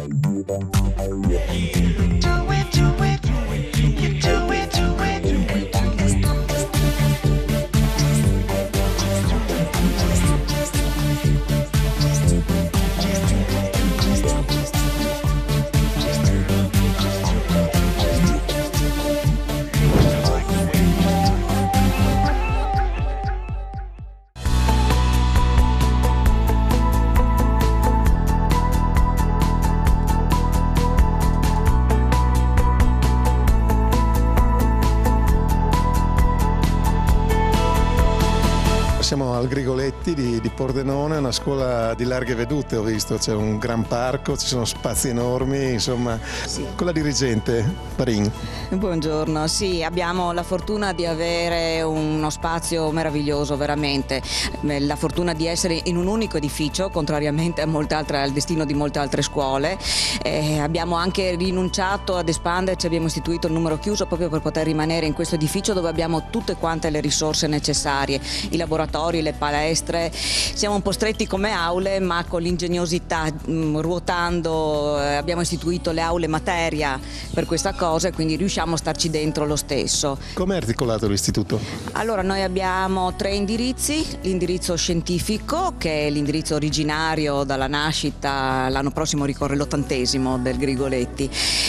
Siamo al Grigoletti di Pordenone, una scuola di larghe vedute, ho visto, c'è un gran parco, ci sono spazi enormi, insomma, sì. Con la dirigente Parin. Buongiorno, sì, abbiamo la fortuna di avere uno spazio meraviglioso, veramente, la fortuna di essere in un unico edificio, contrariamente a al destino di molte altre scuole. Abbiamo anche rinunciato ad espanderci, abbiamo istituito il numero chiuso proprio per poter rimanere in questo edificio dove abbiamo tutte quante le risorse necessarie, i laboratori, le palestre. Siamo un po' stretti come aule, ma con l'ingegnosità, ruotando, abbiamo istituito le aule materia per questa cosa e quindi riusciamo a starci dentro lo stesso. Come è articolato l'istituto? Allora, noi abbiamo 3 indirizzi: l'indirizzo scientifico, che è l'indirizzo originario dalla nascita, l'anno prossimo ricorre l'80° del Grigoletti,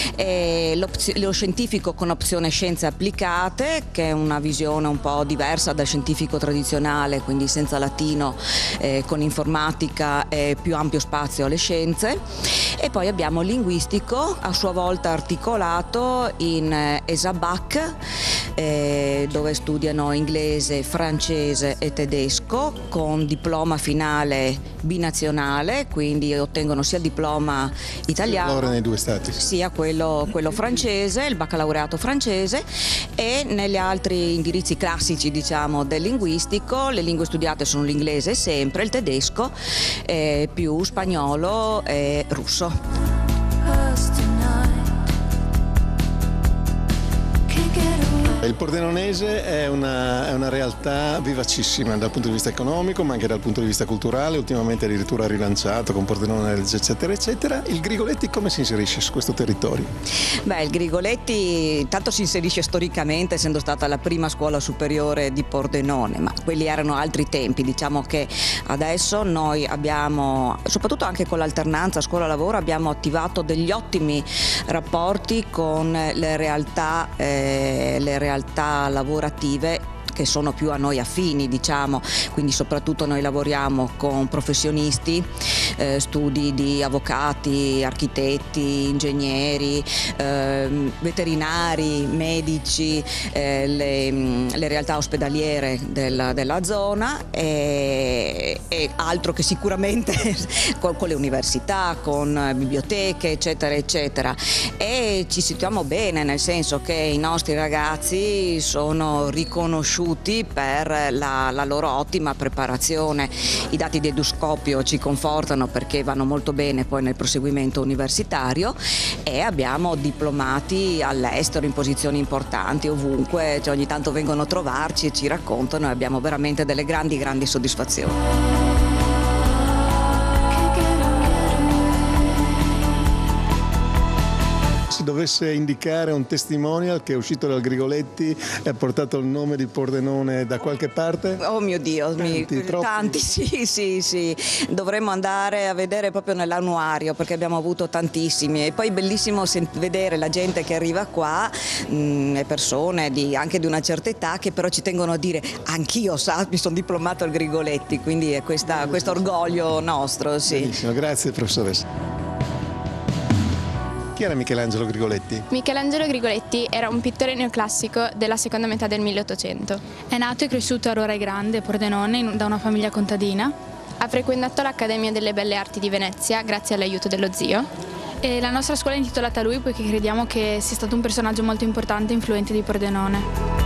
e lo scientifico con opzione scienze applicate, che è una visione un po' diversa dal scientifico tradizionale, quindi senza latino, con informatica e più ampio spazio alle scienze. E poi abbiamo il linguistico, a sua volta articolato in ESABAC, dove studiano inglese, francese e tedesco, con diploma finale binazionale, quindi ottengono sia il diploma italiano, laurea nei 2 stati, sia quello francese, il baccalaureato francese. E negli altri indirizzi classici, diciamo, del linguistico, le lingue studiate sono l'inglese sempre, il tedesco, più spagnolo e russo. Il pordenonese è una realtà vivacissima dal punto di vista economico, ma anche dal punto di vista culturale, ultimamente addirittura rilanciato con Pordenone, eccetera eccetera. Il Grigoletti come si inserisce su questo territorio? Beh, il Grigoletti intanto si inserisce storicamente, essendo stata la prima scuola superiore di Pordenone, ma quelli erano altri tempi. Diciamo che adesso noi abbiamo, soprattutto anche con l'alternanza scuola-lavoro, abbiamo attivato degli ottimi rapporti con le realtà lavorative che sono più a noi affini, diciamo, quindi soprattutto noi lavoriamo con professionisti, studi di avvocati, architetti, ingegneri, veterinari, medici, le realtà ospedaliere della zona e altro che sicuramente con le università, con biblioteche, eccetera eccetera. E ci situiamo bene, nel senso che i nostri ragazzi sono riconosciuti per la loro ottima preparazione. I dati di Eduscopio ci confortano perché vanno molto bene poi nel proseguimento universitario, e abbiamo diplomati all'estero in posizioni importanti ovunque, cioè ogni tanto vengono a trovarci e ci raccontano, e abbiamo veramente delle grandi soddisfazioni. Se dovesse indicare un testimonial che è uscito dal Grigoletti e ha portato il nome di Pordenone da qualche parte? Oh mio Dio, tanti, sì. Dovremmo andare a vedere proprio nell'annuario, perché abbiamo avuto tantissimi. E poi è bellissimo vedere la gente che arriva qua, persone anche di una certa età, che però ci tengono a dire: anch'io mi sono diplomato al Grigoletti, quindi è questo orgoglio nostro. Sì. Benissimo, grazie professoressa. Chi era Michelangelo Grigoletti? Michelangelo Grigoletti era un pittore neoclassico della seconda metà del 1800. È nato e cresciuto a Rora Grande, Pordenone, da una famiglia contadina. Ha frequentato l'Accademia delle Belle Arti di Venezia grazie all'aiuto dello zio. E la nostra scuola è intitolata a lui poiché crediamo che sia stato un personaggio molto importante e influente di Pordenone.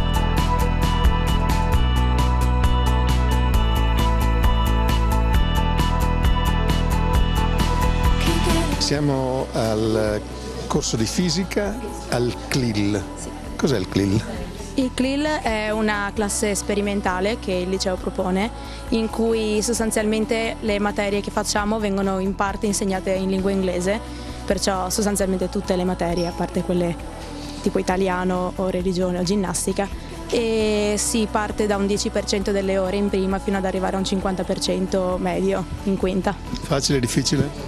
Siamo al corso di fisica al CLIL. Cos'è il CLIL? Il CLIL è una classe sperimentale che il liceo propone, in cui sostanzialmente le materie che facciamo vengono in parte insegnate in lingua inglese, perciò sostanzialmente tutte le materie, a parte quelle tipo italiano o religione o ginnastica, e si parte da un 10% delle ore in prima fino ad arrivare a un 50% medio in quinta. Facile, difficile?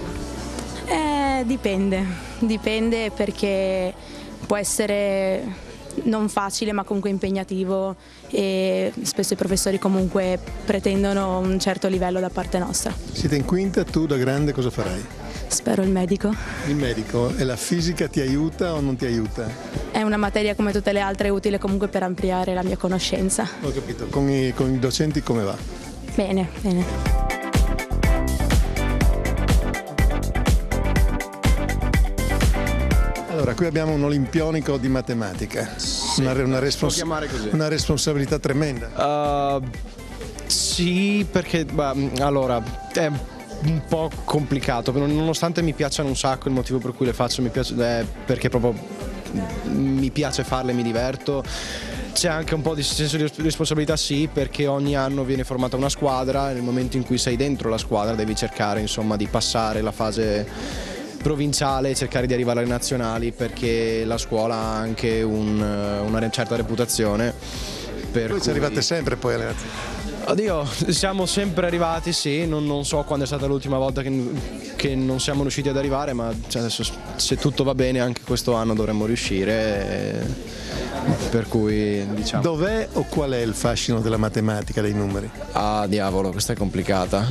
Dipende perché può essere non facile ma comunque impegnativo, e spesso i professori comunque pretendono un certo livello da parte nostra. Siete in quinta, tu da grande cosa farai? Spero il medico. Il medico, e la fisica ti aiuta o non ti aiuta? È una materia come tutte le altre utile comunque per ampliare la mia conoscenza. Ho capito, con i docenti come va? Bene. Allora, qui abbiamo un olimpionico di matematica, sì, una responsabilità tremenda. Sì, perché allora è un po' complicato, nonostante mi piacciono un sacco, il motivo per cui le faccio è perché proprio mi piace farle, mi diverto. C'è anche un po' di senso di responsabilità, sì, perché ogni anno viene formata una squadra e nel momento in cui sei dentro la squadra devi cercare insomma di passare la fase provinciale e cercare di arrivare alle nazionali, perché la scuola ha anche una certa reputazione. Voi ci arrivate sempre poi alle nazionali? Oddio, siamo sempre arrivati, sì, non so quando è stata l'ultima volta che non siamo riusciti ad arrivare, ma adesso se tutto va bene anche questo anno dovremmo riuscire, per cui diciamo... Dov'è o qual è il fascino della matematica, dei numeri? Ah, diavolo, questa è complicata.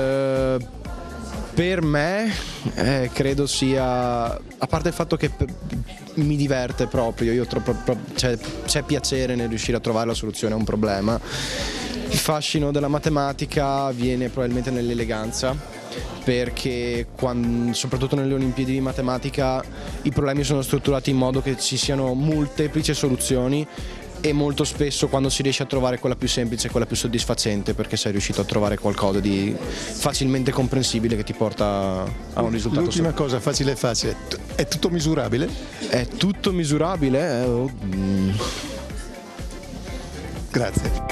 Per me credo sia, a parte il fatto che mi diverte proprio, c'è piacere nel riuscire a trovare la soluzione a un problema. Il fascino della matematica viene probabilmente nell'eleganza, perché soprattutto nelle Olimpiadi di matematica i problemi sono strutturati in modo che ci siano molteplici soluzioni, e molto spesso quando si riesce a trovare quella più semplice, quella più soddisfacente, perché sei riuscito a trovare qualcosa di facilmente comprensibile che ti porta a un risultato. L'ultima cosa, facile, è tutto misurabile? È tutto misurabile? Grazie.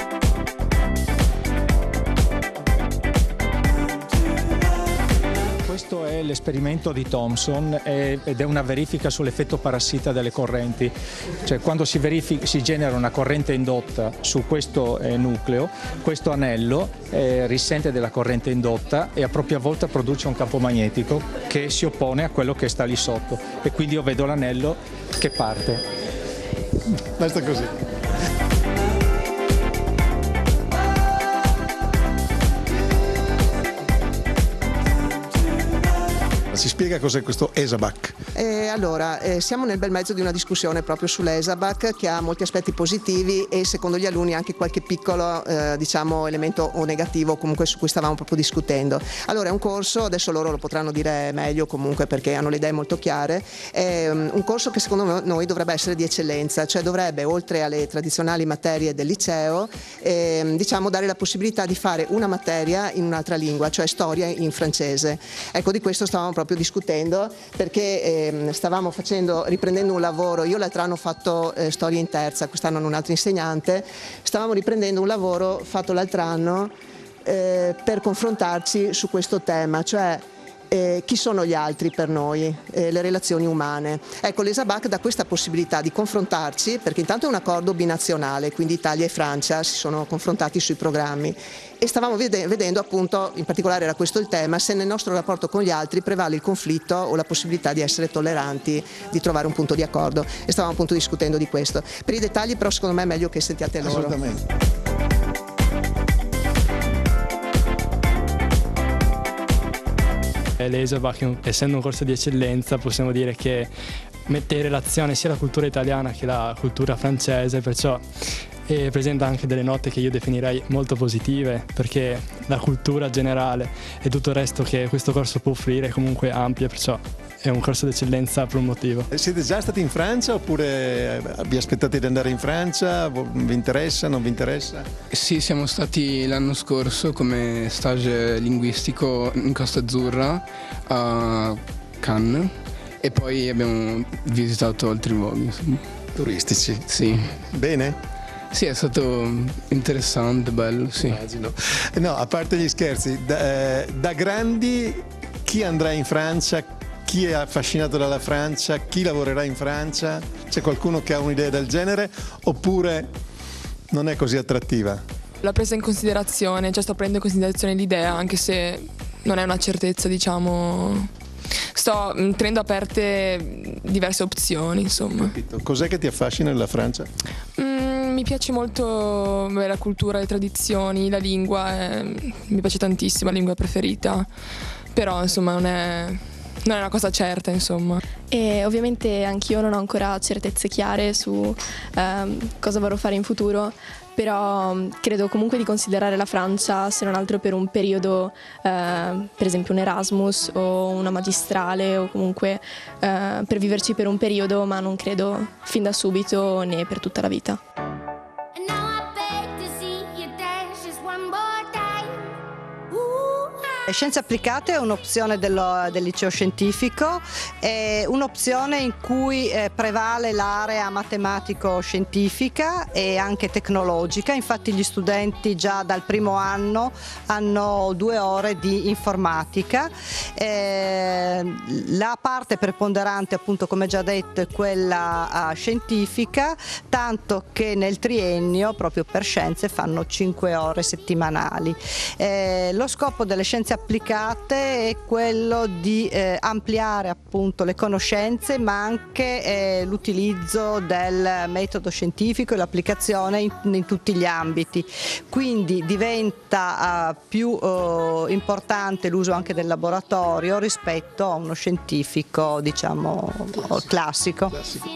Questo è l'esperimento di Thomson ed è una verifica sull'effetto parassita delle correnti. Cioè, quando si genera una corrente indotta su questo nucleo, questo anello risente della corrente indotta e a propria volta produce un campo magnetico che si oppone a quello che sta lì sotto, e quindi io vedo l'anello che parte. Basta così. Si spiega cos'è questo ESABAC? Allora, siamo nel bel mezzo di una discussione proprio sull'ESABAC, che ha molti aspetti positivi e secondo gli alunni anche qualche piccolo elemento o negativo comunque su cui stavamo proprio discutendo. Allora, è un corso, adesso loro lo potranno dire meglio comunque perché hanno le idee molto chiare, è un corso che secondo noi dovrebbe essere di eccellenza, cioè dovrebbe, oltre alle tradizionali materie del liceo, dare la possibilità di fare una materia in un'altra lingua, cioè storia in francese. Ecco, di questo stavamo proprio discutendo, perché stavamo riprendendo un lavoro. Io l'altro anno ho fatto storia in terza, quest'anno hanno un altro insegnante. Stavamo riprendendo un lavoro fatto l'altro anno per confrontarci su questo tema, cioè chi sono gli altri per noi, le relazioni umane. Ecco, l'ESABAC dà questa possibilità di confrontarci, perché intanto è un accordo binazionale, quindi Italia e Francia si sono confrontati sui programmi, e stavamo vedendo appunto, in particolare era questo il tema, se nel nostro rapporto con gli altri prevale il conflitto o la possibilità di essere tolleranti, di trovare un punto di accordo, e stavamo appunto discutendo di questo. Per i dettagli però secondo me è meglio che sentiate loro. Assolutamente. L'ESABAC, essendo un corso di eccellenza, possiamo dire che mette in relazione sia la cultura italiana che la cultura francese, perciò presenta anche delle note che io definirei molto positive, perché la cultura generale e tutto il resto che questo corso può offrire è comunque ampia, perciò è un corso d'eccellenza per un motivo. Siete già stati in Francia oppure vi aspettate di andare in Francia? Vi interessa, non vi interessa? Sì, siamo stati l'anno scorso come stage linguistico in Costa Azzurra a Cannes, e poi abbiamo visitato altri luoghi, insomma. Turistici? Sì. Bene? Sì, è stato interessante, bello, sì. Immagino. No, a parte gli scherzi, da grandi chi andrà in Francia chi è affascinato dalla Francia, chi lavorerà in Francia? C'è qualcuno che ha un'idea del genere oppure non è così attrattiva? L'ho presa in considerazione, cioè sto prendendo in considerazione l'idea, anche se non è una certezza, diciamo. Sto tenendo aperte diverse opzioni, insomma. Cos'è che ti affascina nella Francia? Mi piace molto la cultura, le tradizioni, la lingua, mi piace tantissimo, la lingua preferita, però insomma non è una cosa certa, insomma. E ovviamente anch'io non ho ancora certezze chiare su cosa vorrò fare in futuro, però credo comunque di considerare la Francia, se non altro per un periodo, per esempio un Erasmus o una magistrale, o comunque per viverci per un periodo, ma non credo fin da subito né per tutta la vita. Scienze applicate è un'opzione del liceo scientifico, è un'opzione in cui prevale l'area matematico-scientifica e anche tecnologica, infatti gli studenti già dal primo anno hanno 2 ore di informatica. La parte preponderante, appunto, come già detto, è quella scientifica, tanto che nel triennio proprio per scienze fanno 5 ore settimanali. Lo scopo delle scienze applicate è quello di ampliare appunto le conoscenze, ma anche l'utilizzo del metodo scientifico e l'applicazione in tutti gli ambiti. Quindi diventa più importante l'uso anche del laboratorio rispetto a uno scientifico, diciamo, classico.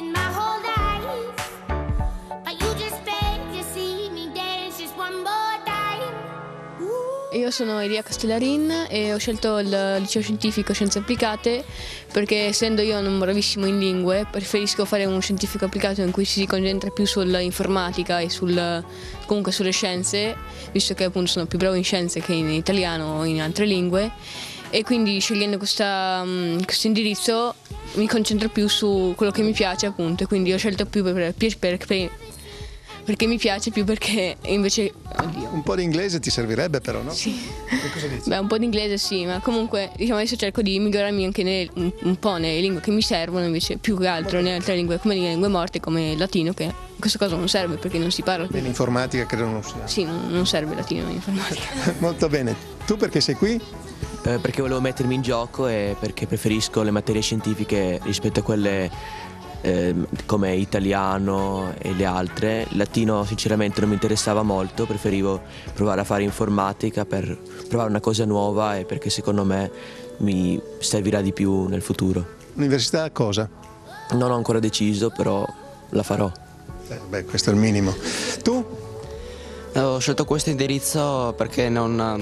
Io sono Elia Castellarin e ho scelto il liceo scientifico Scienze Applicate perché, essendo io un bravissimo in lingue, preferisco fare un scientifico applicato in cui si concentra più sull'informatica e comunque sulle scienze, visto che appunto sono più bravo in scienze che in italiano o in altre lingue, e quindi scegliendo questo indirizzo mi concentro più su quello che mi piace, appunto, e quindi ho scelto più perché mi piace, più perché invece... Oddio. Un po' di inglese ti servirebbe però, no? Sì. Che cosa dici? Beh, un po' di inglese sì, ma comunque diciamo adesso cerco di migliorarmi anche un po' nelle lingue che mi servono, invece più che altro nelle altre lingue, come le lingue morte, come il latino, che in questo caso non serve perché non si parla. Nell'informatica credo non sia. Sì, non serve il latino in informatica. Molto bene. Tu perché sei qui? Perché volevo mettermi in gioco e perché preferisco le materie scientifiche rispetto a quelle come italiano e le altre. Il latino sinceramente non mi interessava molto, preferivo provare a fare informatica per provare una cosa nuova e perché secondo me mi servirà di più nel futuro. Università cosa? Non ho ancora deciso, però la farò. Beh, questo è il minimo. Tu? Ho scelto questo indirizzo perché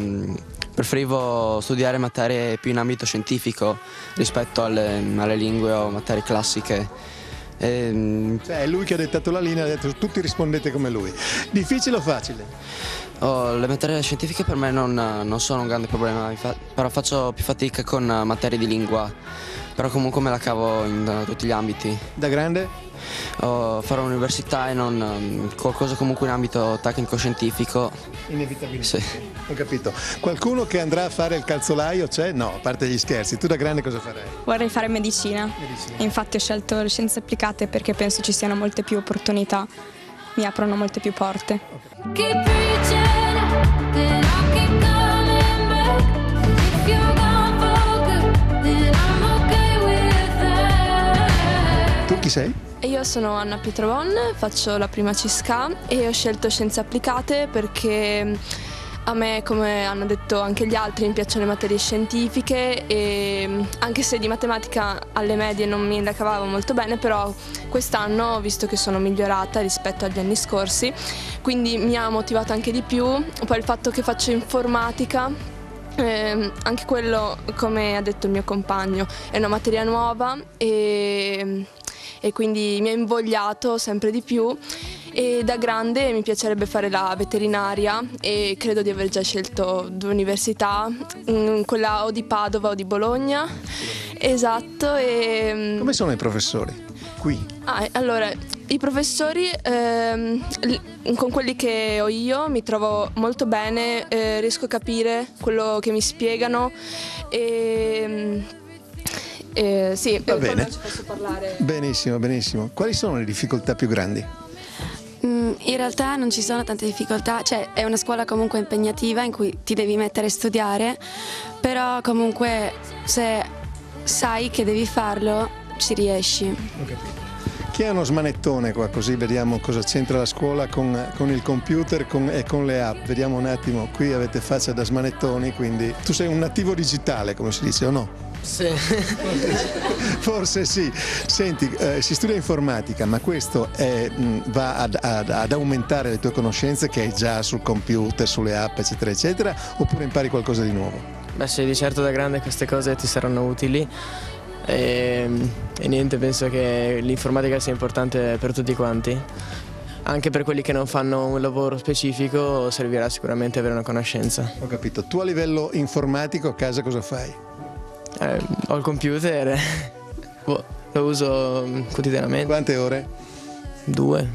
preferivo studiare materie più in ambito scientifico rispetto alle lingue o materie classiche. Cioè è lui che ha dettato la linea, ha detto tutti rispondete come lui. Difficile o facile? Le materie scientifiche per me non sono un grande problema, però faccio più fatica con materie di lingua, però comunque me la cavo in tutti gli ambiti. Da grande? Farò un'università e non qualcosa comunque in ambito tecnico-scientifico. Inevitabilmente. Sì. Ho capito. Qualcuno che andrà a fare il calzolaio c'è? No, a parte gli scherzi. Tu da grande cosa farai? Vorrei fare medicina. Infatti ho scelto le scienze applicate perché penso ci siano molte più opportunità, mi aprono molte più porte. Tu chi sei? Io sono Anna Pietrovon, faccio la prima CISCA e ho scelto scienze applicate perché a me, come hanno detto anche gli altri, mi piacciono le materie scientifiche e anche se di matematica alle medie non mi la cavavo molto bene, però quest'anno ho visto che sono migliorata rispetto agli anni scorsi, quindi mi ha motivato anche di più. Poi il fatto che faccio informatica, anche quello, come ha detto il mio compagno, è una materia nuova e quindi mi ha invogliato sempre di più, e da grande mi piacerebbe fare la veterinaria e credo di aver già scelto 2 università, quella o di Padova o di Bologna. Esatto. Come sono i professori qui? Allora, i professori con quelli che ho io mi trovo molto bene, riesco a capire quello che mi spiegano Sì, Va bene. poi ci posso parlare. Benissimo, benissimo. Quali sono le difficoltà più grandi? In realtà non ci sono tante difficoltà, cioè è una scuola comunque impegnativa in cui ti devi mettere a studiare, però comunque se sai che devi farlo ci riesci. Ho capito. Chi ha uno smanettone qua, così vediamo cosa c'entra la scuola con il computer e con le app. Vediamo un attimo, qui avete faccia da smanettoni, quindi tu sei un nativo digitale, come si dice, o no? Sì. Forse sì. Senti, si studia informatica, ma questo va ad aumentare le tue conoscenze che hai già sul computer, sulle app, eccetera, eccetera, oppure impari qualcosa di nuovo? Beh sì, di certo da grande queste cose ti saranno utili e niente, penso che l'informatica sia importante per tutti quanti. Anche per quelli che non fanno un lavoro specifico servirà sicuramente avere una conoscenza. Ho capito. Tu a livello informatico a casa cosa fai? Ho il computer, lo uso quotidianamente. Quante ore? Due.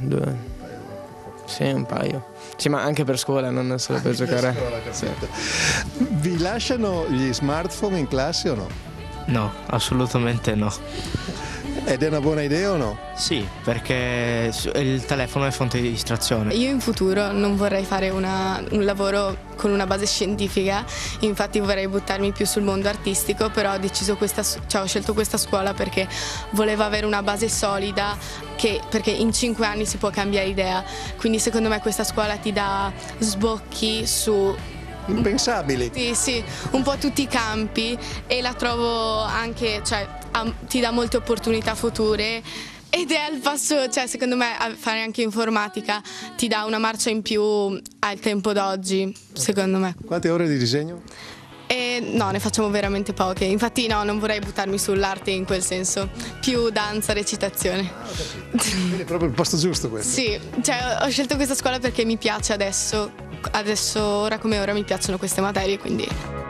Sì, un paio. Sì, ma anche per scuola, non solo per giocare. Sì. Vi lasciano gli smartphone in classe o no? No, assolutamente no. Ed è una buona idea o no? Sì, perché il telefono è fonte di distrazione. Io in futuro non vorrei fare un lavoro con una base scientifica, infatti vorrei buttarmi più sul mondo artistico, però ho scelto questa scuola perché volevo avere una base solida, perché in 5 anni si può cambiare idea, quindi secondo me questa scuola ti dà sbocchi su impensabili. Sì, un po' tutti i campi, e la trovo anche, cioè, ti dà molte opportunità future, ed è al passo, cioè secondo me fare anche informatica ti dà una marcia in più al tempo d'oggi, secondo me. Quante ore di disegno? No, ne facciamo veramente poche, infatti no, non vorrei buttarmi sull'arte in quel senso, più danza, recitazione. Quindi è proprio il posto giusto questo? Sì, cioè ho scelto questa scuola perché mi piace adesso, ora come ora mi piacciono queste materie, quindi...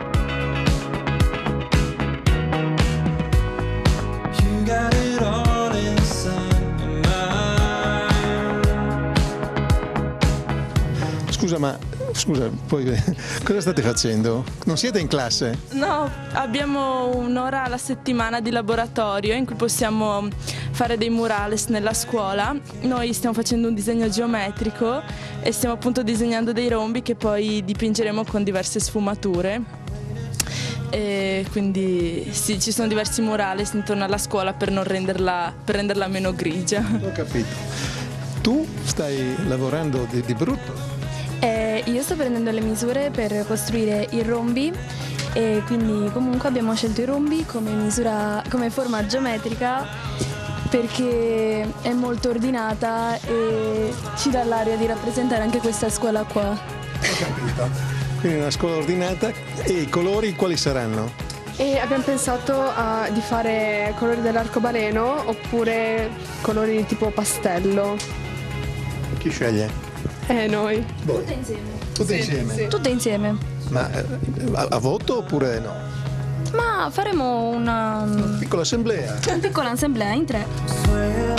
Scusa, poi cosa state facendo? Non siete in classe? No, abbiamo un'ora alla settimana di laboratorio in cui possiamo fare dei murales nella scuola. Noi stiamo facendo un disegno geometrico e stiamo appunto disegnando dei rombi che poi dipingeremo con diverse sfumature. E quindi sì, ci sono diversi murales intorno alla scuola per renderla meno grigia. Ho capito. Tu stai lavorando di brutto? Io sto prendendo le misure per costruire i rombi, e quindi comunque abbiamo scelto i rombi come forma geometrica perché è molto ordinata e ci dà l'aria di rappresentare anche questa scuola qua. Ho capito. Quindi una scuola ordinata. E i colori quali saranno? E abbiamo pensato di fare colori dell'arcobaleno oppure colori di tipo pastello. Chi sceglie? Noi. Tutte insieme. Tutte insieme? Sì. Tutte insieme. Ma a voto oppure no? Ma faremo una piccola assemblea. Una piccola assemblea in 3.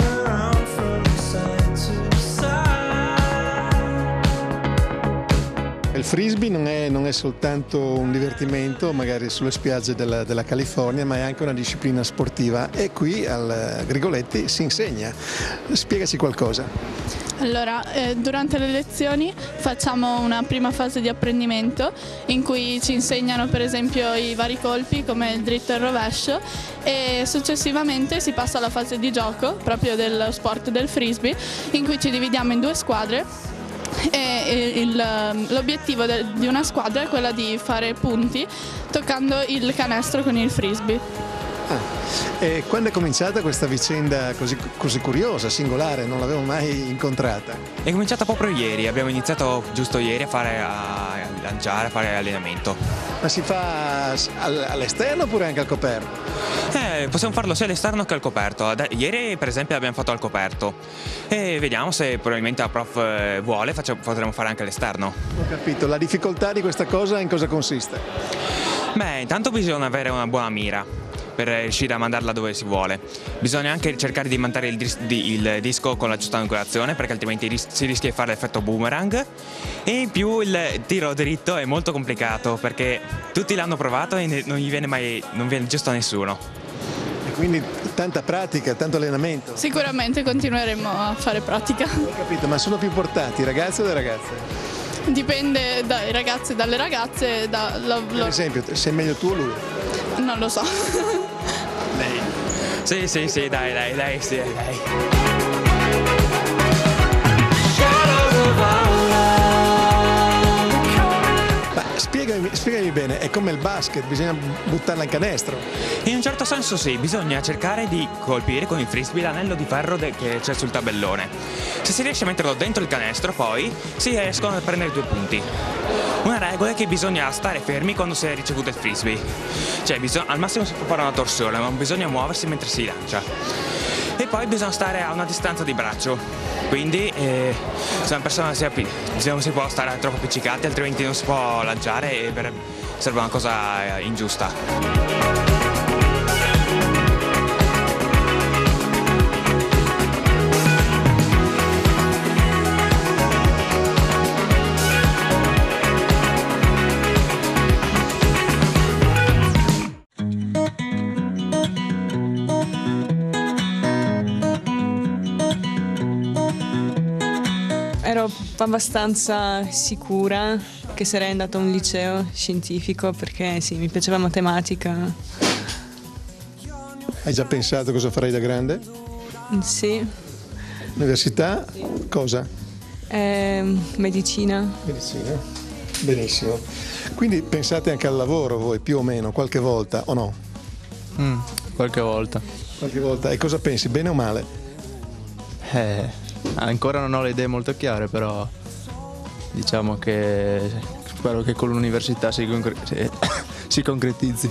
Il frisbee non è soltanto un divertimento, magari sulle spiagge della California, ma è anche una disciplina sportiva, e qui al Grigoletti si insegna. Spiegaci qualcosa. Allora, durante le lezioni facciamo una prima fase di apprendimento in cui ci insegnano per esempio i vari colpi come il dritto e il rovescio, e successivamente si passa alla fase di gioco proprio dello sport del frisbee, in cui ci dividiamo in 2 squadre. E l'obiettivo di una squadra è quella di fare punti toccando il canestro con il frisbee. E quando è cominciata questa vicenda così curiosa, singolare, non l'avevo mai incontrata? È cominciata proprio ieri, abbiamo iniziato giusto ieri a lanciare, a fare allenamento. Ma si fa all'esterno oppure anche al coperto? Possiamo farlo sia all'esterno che al coperto. Ieri per esempio l'abbiamo fatto al coperto e vediamo se probabilmente la prof vuole, potremo fare anche all'esterno. Ho capito. La difficoltà di questa cosa in cosa consiste? Beh, intanto bisogna avere una buona mira per riuscire a mandarla dove si vuole. Bisogna anche cercare di mandare il disco con la giusta angolazione, perché altrimenti si rischia di fare l'effetto boomerang. E in più il tiro dritto è molto complicato perché tutti l'hanno provato e non viene giusto a nessuno. Quindi tanta pratica, tanto allenamento. Sicuramente continueremo a fare pratica. Ho capito, ma sono più portati i ragazzi o le ragazze? Dipende dai ragazzi e dalle ragazze. Per esempio, sei meglio tu o lui? Non lo so. Lei. Sì, dai, sì, dai. Spiegami bene, è come il basket, bisogna buttarla in canestro. In un certo senso sì, bisogna cercare di colpire con il frisbee l'anello di ferro che c'è sul tabellone. Se si riesce a metterlo dentro il canestro, poi si riescono a prendere 2 punti. Una regola è che bisogna stare fermi quando si è ricevuto il frisbee. Cioè al massimo si può fare una torsione, ma bisogna muoversi mentre si lancia. E poi bisogna stare a una distanza di braccio, quindi se una persona non si può stare troppo appiccicati, altrimenti non si può lanciare e serve una cosa ingiusta. Ero abbastanza sicura che sarei andata a un liceo scientifico perché sì, mi piaceva matematica. Hai già pensato cosa farai da grande? Sì. Università? Cosa? Medicina. Medicina, benissimo. Quindi pensate anche al lavoro voi, più o meno, qualche volta, o no? Qualche volta. Qualche volta. E cosa pensi, bene o male? Ancora non ho le idee molto chiare, però diciamo che spero che con l'università si concretizzi.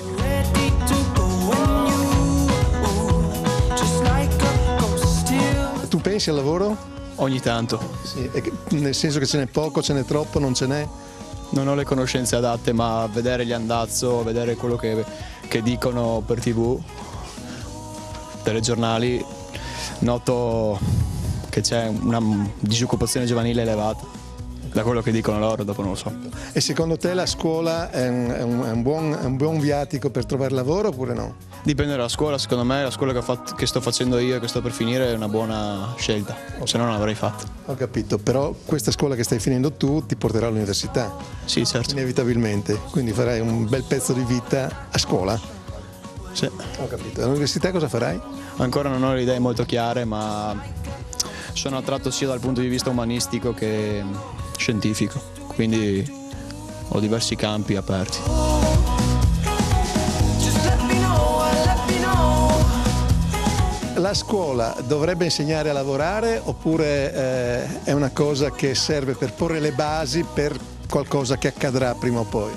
Tu pensi al lavoro? Ogni tanto. Sì, nel senso che ce n'è poco, ce n'è troppo, non ce n'è? Non ho le conoscenze adatte, ma vedere gli andazzo, vedere quello che dicono per TV, telegiornali, noto che c'è una disoccupazione giovanile elevata, da quello che dicono loro, dopo non lo so. E secondo te la scuola è un buon viatico per trovare lavoro oppure no? Dipende dalla scuola, secondo me la scuola che sto facendo io e che sto per finire è una buona scelta, se no non l'avrei fatto. Ho capito, però questa scuola che stai finendo tu ti porterà all'università. Sì, certo. Inevitabilmente, quindi farai un bel pezzo di vita a scuola. Sì. Ho capito. All'università cosa farai? Ancora non ho le idee molto chiare, ma sono attratto sia dal punto di vista umanistico che scientifico, quindi ho diversi campi aperti. La scuola dovrebbe insegnare a lavorare oppure è una cosa che serve per porre le basi per qualcosa che accadrà prima o poi?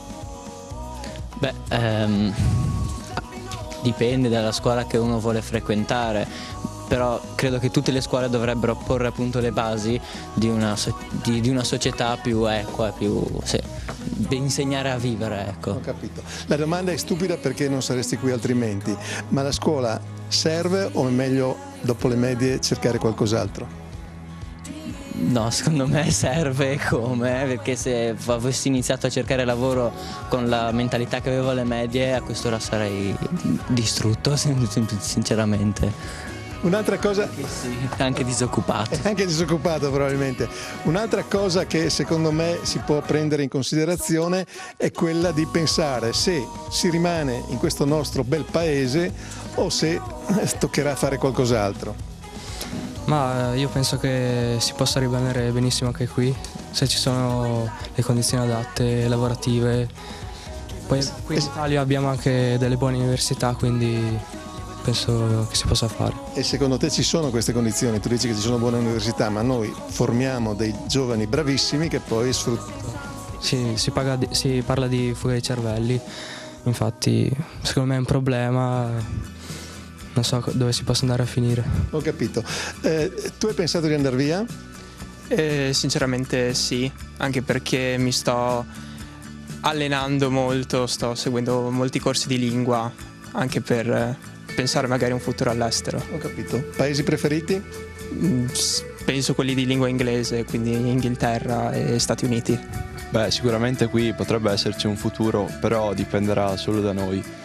Dipende dalla scuola che uno vuole frequentare, però credo che tutte le scuole dovrebbero porre appunto le basi di una società più equa, insegnare a vivere, ecco. Ho capito. La domanda è stupida perché non saresti qui altrimenti, ma la scuola serve o è meglio dopo le medie cercare qualcos'altro? No, secondo me serve perché se avessi iniziato a cercare lavoro con la mentalità che avevo alle medie, a quest'ora sarei distrutto, sinceramente. Un'altra cosa... Sì, anche disoccupato. Anche disoccupato probabilmente. Un'altra cosa che secondo me si può prendere in considerazione è quella di pensare se si rimane in questo nostro bel paese o se toccherà fare qualcos'altro. Ma io penso che si possa rimanere benissimo anche qui, se ci sono le condizioni adatte, lavorative. Poi qui in Italia abbiamo anche delle buone università, quindi penso che si possa fare. E secondo te ci sono queste condizioni? Tu dici che ci sono buone università, ma noi formiamo dei giovani bravissimi che poi sfruttano. Sì, si parla di fuga dei cervelli, infatti secondo me è un problema. Non so dove si possa andare a finire. Ho capito. Tu hai pensato di andare via? Sinceramente sì, anche perché mi sto allenando molto, sto seguendo molti corsi di lingua, anche per pensare magari a un futuro all'estero. Ho capito. Paesi preferiti? Penso quelli di lingua inglese, quindi Inghilterra e Stati Uniti. Beh, sicuramente qui potrebbe esserci un futuro, però dipenderà solo da noi.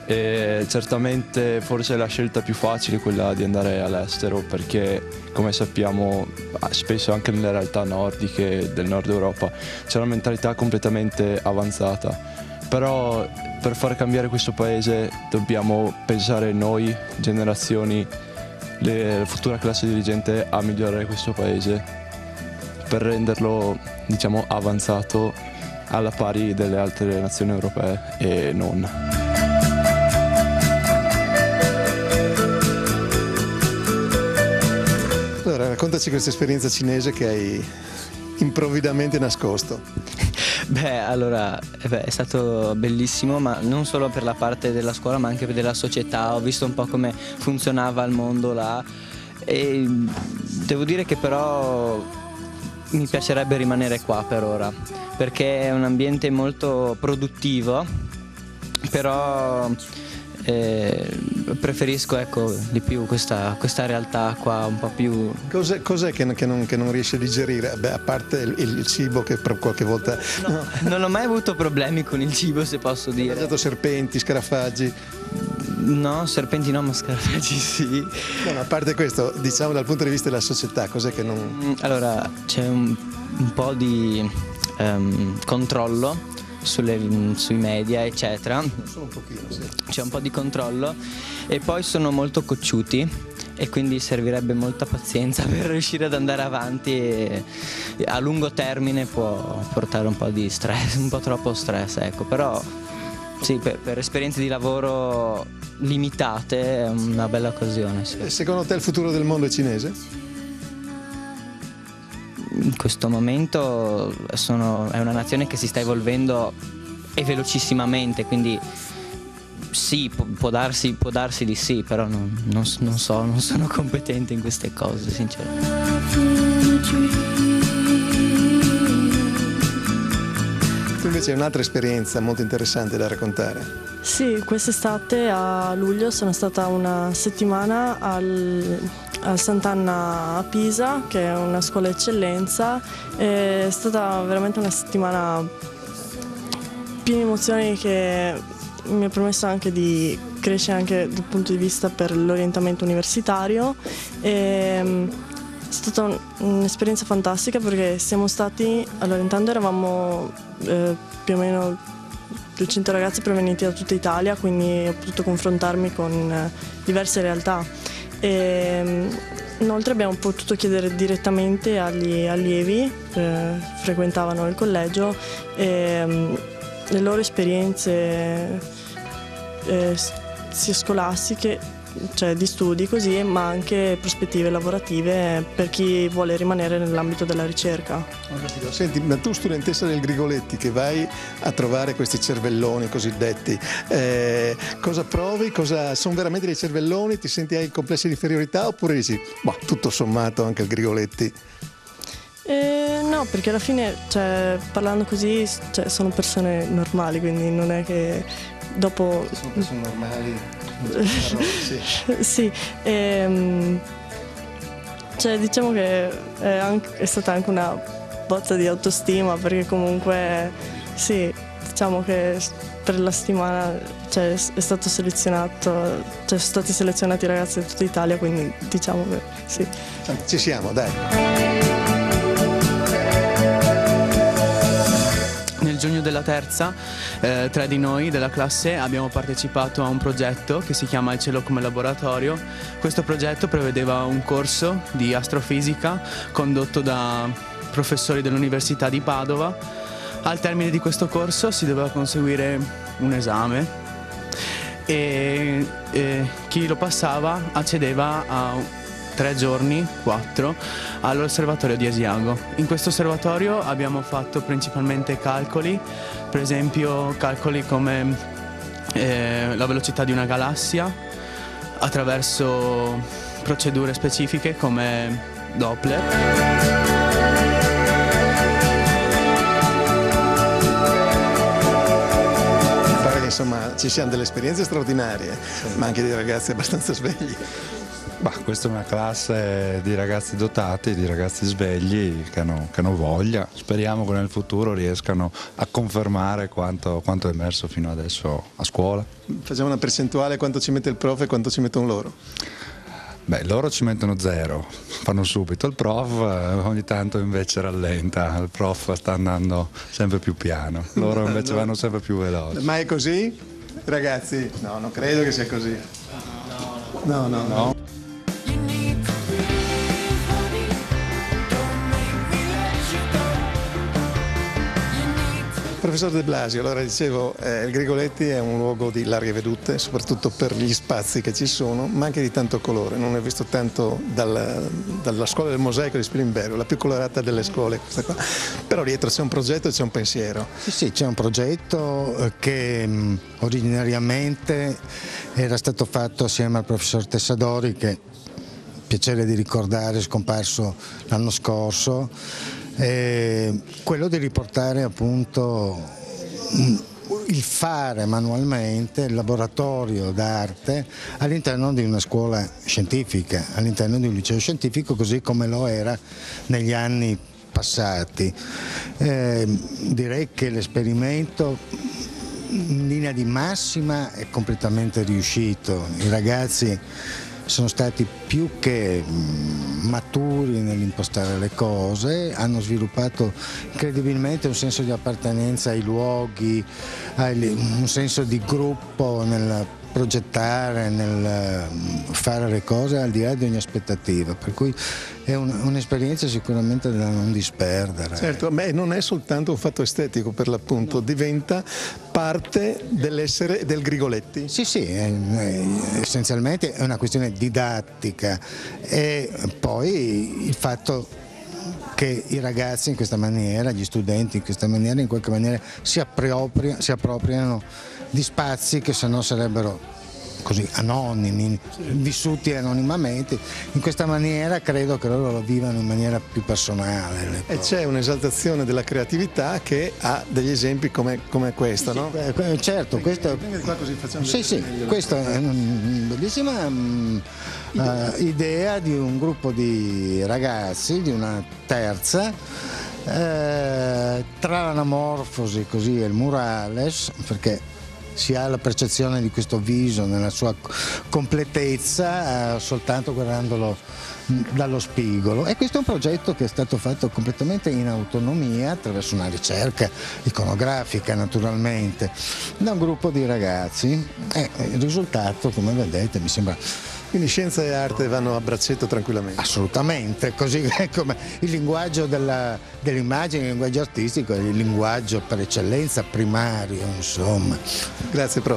E certamente forse è la scelta più facile quella di andare all'estero, perché come sappiamo spesso anche nelle realtà nordiche del nord Europa c'è una mentalità completamente avanzata, però per far cambiare questo paese dobbiamo pensare noi, generazioni, la futura classe dirigente, a migliorare questo paese per renderlo, diciamo, avanzato alla pari delle altre nazioni europee e non. Allora, raccontaci questa esperienza cinese che hai improvvidamente nascosto. Beh, allora, è stato bellissimo, ma non solo per la parte della scuola, ma anche della società. Ho visto un po' come funzionava il mondo là e devo dire che però mi piacerebbe rimanere qua per ora, perché è un ambiente molto produttivo, però preferisco, ecco, di più questa realtà qua un po' più... Cos'è che non riesci a digerire? Beh, a parte il cibo che per qualche volta... No, non ho mai avuto problemi con il cibo, se posso dire. Hai mangiato serpenti, scarafaggi? No, serpenti no, ma scarafaggi sì. No, a parte questo, diciamo dal punto di vista della società, cos'è che non... Allora, c'è un po' di controllo sui media, eccetera. Solo un pochino, sì. C'è un po' di controllo e poi sono molto cocciuti e quindi servirebbe molta pazienza per riuscire ad andare avanti e a lungo termine può portare un po' di stress, un po' troppo stress, ecco, però sì, per esperienze di lavoro limitate è una bella occasione. Sì. Secondo te il futuro del mondo è cinese? In questo momento è una nazione che si sta evolvendo e velocissimamente, quindi sì, può darsi di sì, però non sono competente in queste cose, sinceramente. Tu invece hai un'altra esperienza molto interessante da raccontare. Sì, quest'estate a luglio sono stata una settimana al Sant'Anna a Pisa, che è una scuola eccellenza. È stata veramente una settimana piena di emozioni che mi ha permesso anche di crescere anche dal punto di vista per l'orientamento universitario. È stata un'esperienza fantastica perché siamo stati, allora intanto eravamo più o meno 200 ragazzi provenienti da tutta Italia, quindi ho potuto confrontarmi con diverse realtà. E inoltre abbiamo potuto chiedere direttamente agli allievi che frequentavano il collegio le loro esperienze sia scolastiche, cioè di studi così, ma anche prospettive lavorative per chi vuole rimanere nell'ambito della ricerca. Senti, ma tu studentessa del Grigoletti che vai a trovare questi cervelloni cosiddetti, cosa provi? Sono veramente dei cervelloni? Ti senti hai complessi di inferiorità oppure dici, boh, tutto sommato anche il Grigoletti? No, perché alla fine, cioè, parlando così, cioè, sono persone normali, quindi non è che dopo... Sono persone normali. Sì, cioè, diciamo che è stata anche una botta di autostima, perché comunque sì, diciamo che per la settimana cioè, è stato selezionato, cioè, sono stati selezionati ragazzi da tutta Italia, quindi diciamo che sì. Ci siamo, dai. Nel giugno della terza, 3 di noi della classe abbiamo partecipato a un progetto che si chiama Il cielo come laboratorio. Questo progetto prevedeva un corso di astrofisica condotto da professori dell'Università di Padova. Al termine di questo corso si doveva conseguire un esame e chi lo passava accedeva a 3 giorni, 4, all'osservatorio di Asiago. In questo osservatorio abbiamo fatto principalmente calcoli, per esempio calcoli come la velocità di una galassia attraverso procedure specifiche come Doppler. Insomma, ci siano delle esperienze straordinarie, ma anche dei ragazzi abbastanza svegli. Questa è una classe di ragazzi dotati, di ragazzi svegli che hanno voglia. Speriamo che nel futuro riescano a confermare quanto è emerso fino adesso a scuola. Facciamo una percentuale, quanto ci mette il prof e quanto ci mettono loro? Loro ci mettono 0, fanno subito. Il prof ogni tanto invece rallenta, il prof sta andando sempre più piano, loro invece vanno sempre più veloci. Ma è così? Ragazzi, no, non credo che sia così. No. Professor De Blasio, allora dicevo, il Grigoletti è un luogo di larghe vedute, soprattutto per gli spazi che ci sono, ma anche di tanto colore. Non ne ho visto tanto dalla scuola del mosaico di Spilimbergo, la più colorata delle scuole, questa qua. Però dietro c'è un progetto e c'è un pensiero. Sì, c'è un progetto che originariamente era stato fatto assieme al professor Tessadori, che piacere di ricordare, è scomparso l'anno scorso. Quello di riportare appunto il fare manualmente il laboratorio d'arte all'interno di una scuola scientifica, all'interno di un liceo scientifico, così come lo era negli anni passati. Direi che l'esperimento in linea di massima è completamente riuscito. I ragazzi sono stati più che maturi nell'impostare le cose, hanno sviluppato incredibilmente un senso di appartenenza ai luoghi, un senso di gruppo nel progettare, nel fare le cose al di là di ogni aspettativa, per cui è un'esperienza sicuramente da non disperdere. Certo, non è soltanto un fatto estetico, per l'appunto, diventa parte dell'essere del Grigoletti. Sì, essenzialmente è una questione didattica, e poi il fatto che i ragazzi in questa maniera, gli studenti in questa maniera, in qualche maniera si appropriano di spazi che sennò sarebbero così anonimi, vissuti anonimamente. In questa maniera credo che loro lo vivano in maniera più personale. E c'è un'esaltazione della creatività che ha degli esempi come questo, no? Certo, questo, questa è una bellissima idea di un gruppo di ragazzi, di una terza, tra l'anamorfosi così e il murales, perché si ha la percezione di questo viso nella sua completezza soltanto guardandolo dallo spigolo, e questo è un progetto che è stato fatto completamente in autonomia attraverso una ricerca iconografica naturalmente da un gruppo di ragazzi, e il risultato, come vedete, mi sembra. Quindi scienza e arte vanno a braccetto tranquillamente. Assolutamente, così come il linguaggio dell'immagine, il linguaggio artistico è il linguaggio per eccellenza primario, insomma. Grazie prof.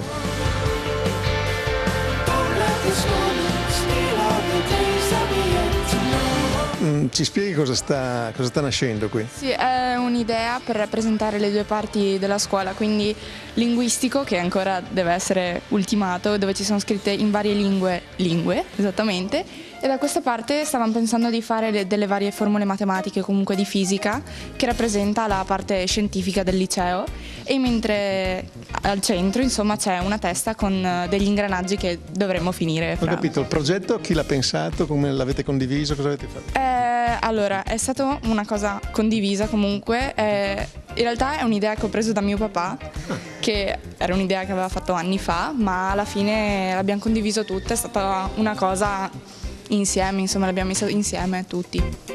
Ci spieghi cosa sta nascendo qui? Sì, è un'idea per rappresentare le due parti della scuola, quindi linguistico, che ancora deve essere ultimato, dove ci sono scritte in varie lingue esattamente, e da questa parte stavamo pensando di fare delle varie formule matematiche, comunque di fisica, che rappresenta la parte scientifica del liceo, e mentre al centro insomma c'è una testa con degli ingranaggi che dovremmo finire. Ho capito, il progetto chi l'ha pensato, come l'avete condiviso, cosa avete fatto? Allora, è stata una cosa condivisa comunque, in realtà è un'idea che ho preso da mio papà, che era un'idea che aveva fatto anni fa, ma alla fine l'abbiamo condiviso tutta, è stata una cosa insieme, insomma l'abbiamo messa insieme tutti.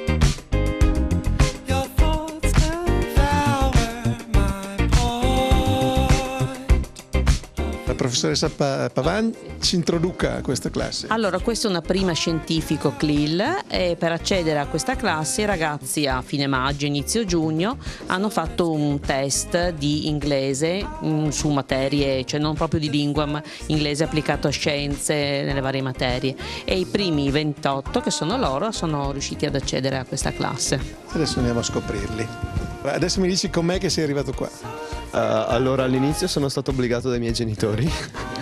La professoressa Pavan ci introduca a questa classe. Allora, questa è una prima scientifico CLIL, e per accedere a questa classe i ragazzi a fine maggio, inizio giugno hanno fatto un test di inglese su materie, cioè non proprio di lingua, ma inglese applicato a scienze nelle varie materie, e i primi 28 che sono loro sono riusciti ad accedere a questa classe. Adesso andiamo a scoprirli. Adesso mi dici com'è che sei arrivato qua? Allora, all'inizio sono stato obbligato dai miei genitori,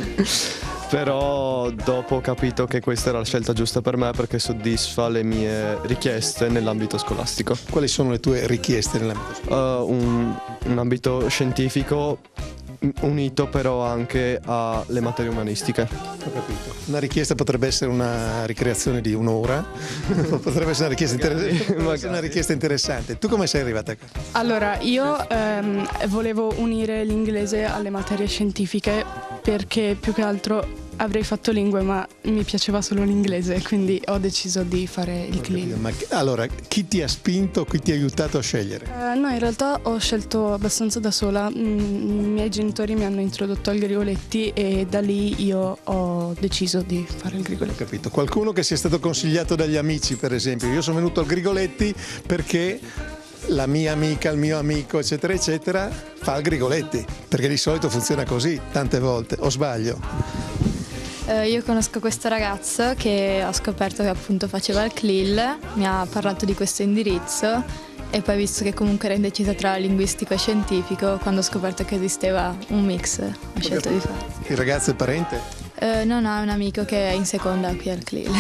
però dopo ho capito che questa era la scelta giusta per me, perché soddisfa le mie richieste nell'ambito scolastico. Quali sono le tue richieste nell'ambito scolastico? Un ambito scientifico unito però anche alle materie umanistiche. Ho capito. Una richiesta potrebbe essere una ricreazione di un'ora, potrebbe essere una richiesta interessante. Tu come sei arrivata qua? Allora, io volevo unire l'inglese alle materie scientifiche perché più che altro avrei fatto lingue, ma mi piaceva solo l'inglese, quindi ho deciso di fare il CLIL. Ma allora, chi ti ha spinto, chi ti ha aiutato a scegliere? No, in realtà ho scelto abbastanza da sola. I miei genitori mi hanno introdotto al Grigoletti e da lì io ho deciso di fare il Grigoletti. Ho capito. Qualcuno che sia stato consigliato dagli amici, per esempio. Io sono venuto al Grigoletti perché la mia amica, il mio amico, eccetera, eccetera, fa il Grigoletti, perché di solito funziona così, tante volte, o sbaglio? Io conosco questo ragazzo che ho scoperto che appunto faceva il CLIL, mi ha parlato di questo indirizzo e poi visto che comunque era indeciso tra linguistico e scientifico, quando ho scoperto che esisteva un mix ho scelto di farlo. Il ragazzo è parente? Non ho un amico che è in seconda qui al CLIL.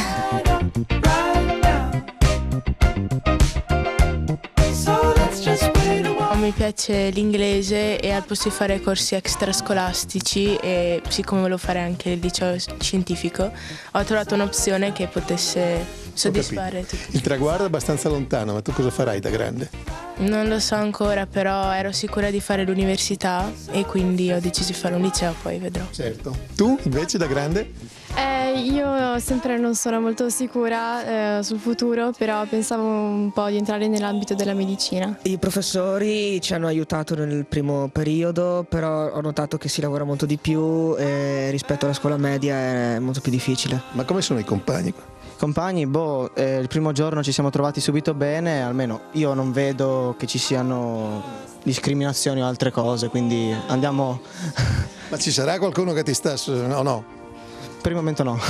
Mi piace l'inglese e al posto di fare corsi extrascolastici, e siccome volevo fare anche il liceo scientifico, ho trovato un'opzione che potesse soddisfare tutti. Il traguardo è abbastanza lontano, ma tu cosa farai da grande? Non lo so ancora, però ero sicura di fare l'università e quindi ho deciso di fare un liceo, poi vedrò. Certo. Tu invece da grande? Io sempre non sono molto sicura sul futuro, però pensavo un po' di entrare nell'ambito della medicina. I professori ci hanno aiutato nel primo periodo, però ho notato che si lavora molto di più e rispetto alla scuola media è molto più difficile. Ma come sono i compagni qua? Compagni, il primo giorno ci siamo trovati subito bene, almeno io non vedo che ci siano discriminazioni o altre cose, quindi andiamo... Ma ci sarà qualcuno che ti sta... o no? Per il momento no.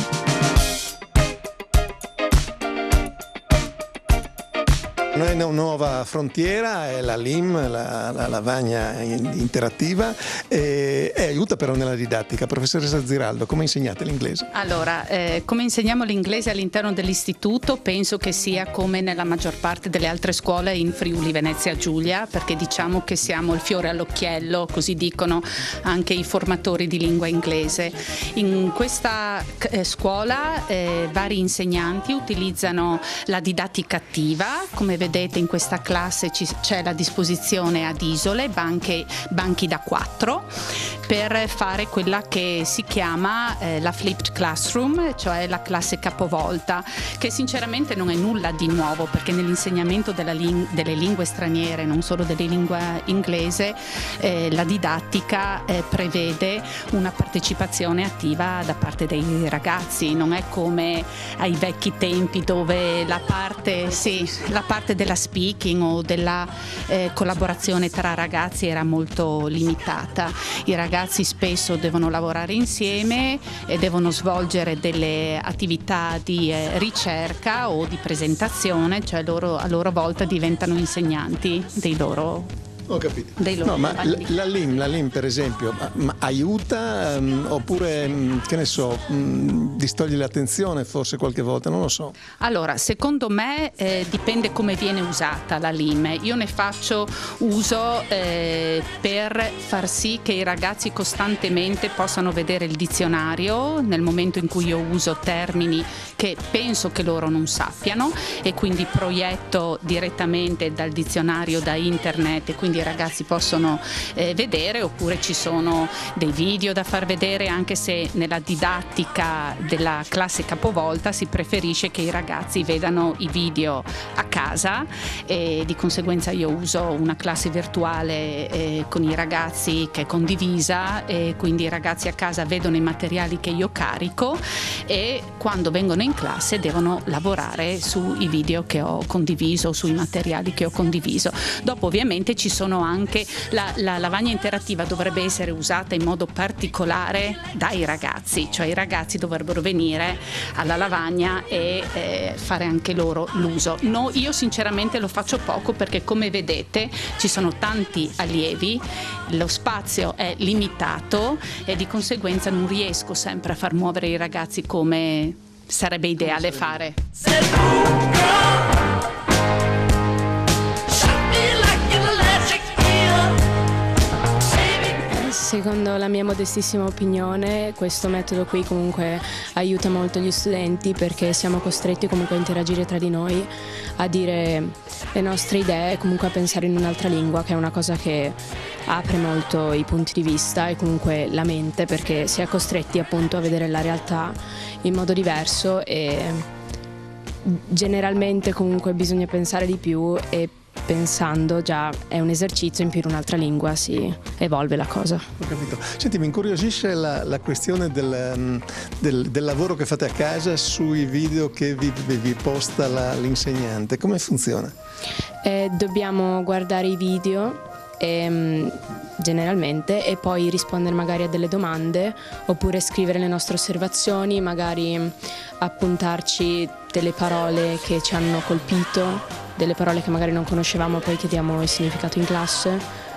È una nuova frontiera, è la LIM, la lavagna interattiva, e aiuta però nella didattica. Professoressa Ziraldo, come insegnate l'inglese? Allora, come insegniamo l'inglese all'interno dell'istituto, penso che sia come nella maggior parte delle altre scuole in Friuli Venezia Giulia, perché diciamo che siamo il fiore all'occhiello, così dicono anche i formatori di lingua inglese. In questa scuola vari insegnanti utilizzano la didattica attiva, come vedete in questa classe c'è la disposizione ad isole, banchi da 4, per fare quella che si chiama la flipped classroom, cioè la classe capovolta, che sinceramente non è nulla di nuovo, perché nell'insegnamento delle lingue straniere, non solo delle lingue inglese, la didattica prevede una partecipazione attiva da parte dei ragazzi. Non è come ai vecchi tempi dove la parte della speaking o della collaborazione tra ragazzi era molto limitata. I ragazzi spesso devono lavorare insieme e devono svolgere delle attività di ricerca o di presentazione, cioè loro a loro volta diventano insegnanti dei loro. Ho capito. No, ma la LIM per esempio, ma aiuta oppure, che ne so, distoglie l'attenzione forse qualche volta, non lo so. Allora, secondo me dipende come viene usata la LIM. Io ne faccio uso per far sì che i ragazzi costantemente possano vedere il dizionario nel momento in cui io uso termini che penso che loro non sappiano, e quindi proietto direttamente dal dizionario, da internet, e quindi i ragazzi possono vedere, oppure ci sono dei video da far vedere, anche se nella didattica della classe capovolta si preferisce che i ragazzi vedano i video a casa, e di conseguenza io uso una classe virtuale con i ragazzi che è condivisa, e quindi i ragazzi a casa vedono i materiali che io carico, e quando vengono in classe devono lavorare sui video che ho condiviso, sui materiali che ho condiviso. Dopo ovviamente ci sono anche la lavagna interattiva dovrebbe essere usata in modo particolare dai ragazzi, cioè i ragazzi dovrebbero venire alla lavagna e fare anche loro l'uso. No, io sinceramente lo faccio poco, perché come vedete ci sono tanti allievi, lo spazio è limitato e di conseguenza non riesco sempre a far muovere i ragazzi come sarebbe ideale fare. Secondo la mia modestissima opinione, questo metodo qui comunque aiuta molto gli studenti perché siamo costretti comunque a interagire tra di noi, a dire le nostre idee e comunque a pensare in un'altra lingua, che è una cosa che apre molto i punti di vista e comunque la mente, perché si è costretti appunto a vedere la realtà in modo diverso e generalmente comunque bisogna pensare di più e pensando già è un esercizio, in più in un'altra lingua si evolve la cosa. Ho capito. Senti, mi incuriosisce la questione del lavoro che fate a casa sui video che vi posta l'insegnante. Come funziona? Dobbiamo guardare i video generalmente e poi rispondere magari a delle domande oppure scrivere le nostre osservazioni, magari appuntarci delle parole che ci hanno colpito, delle parole che magari non conoscevamo, poi chiediamo il significato in classe,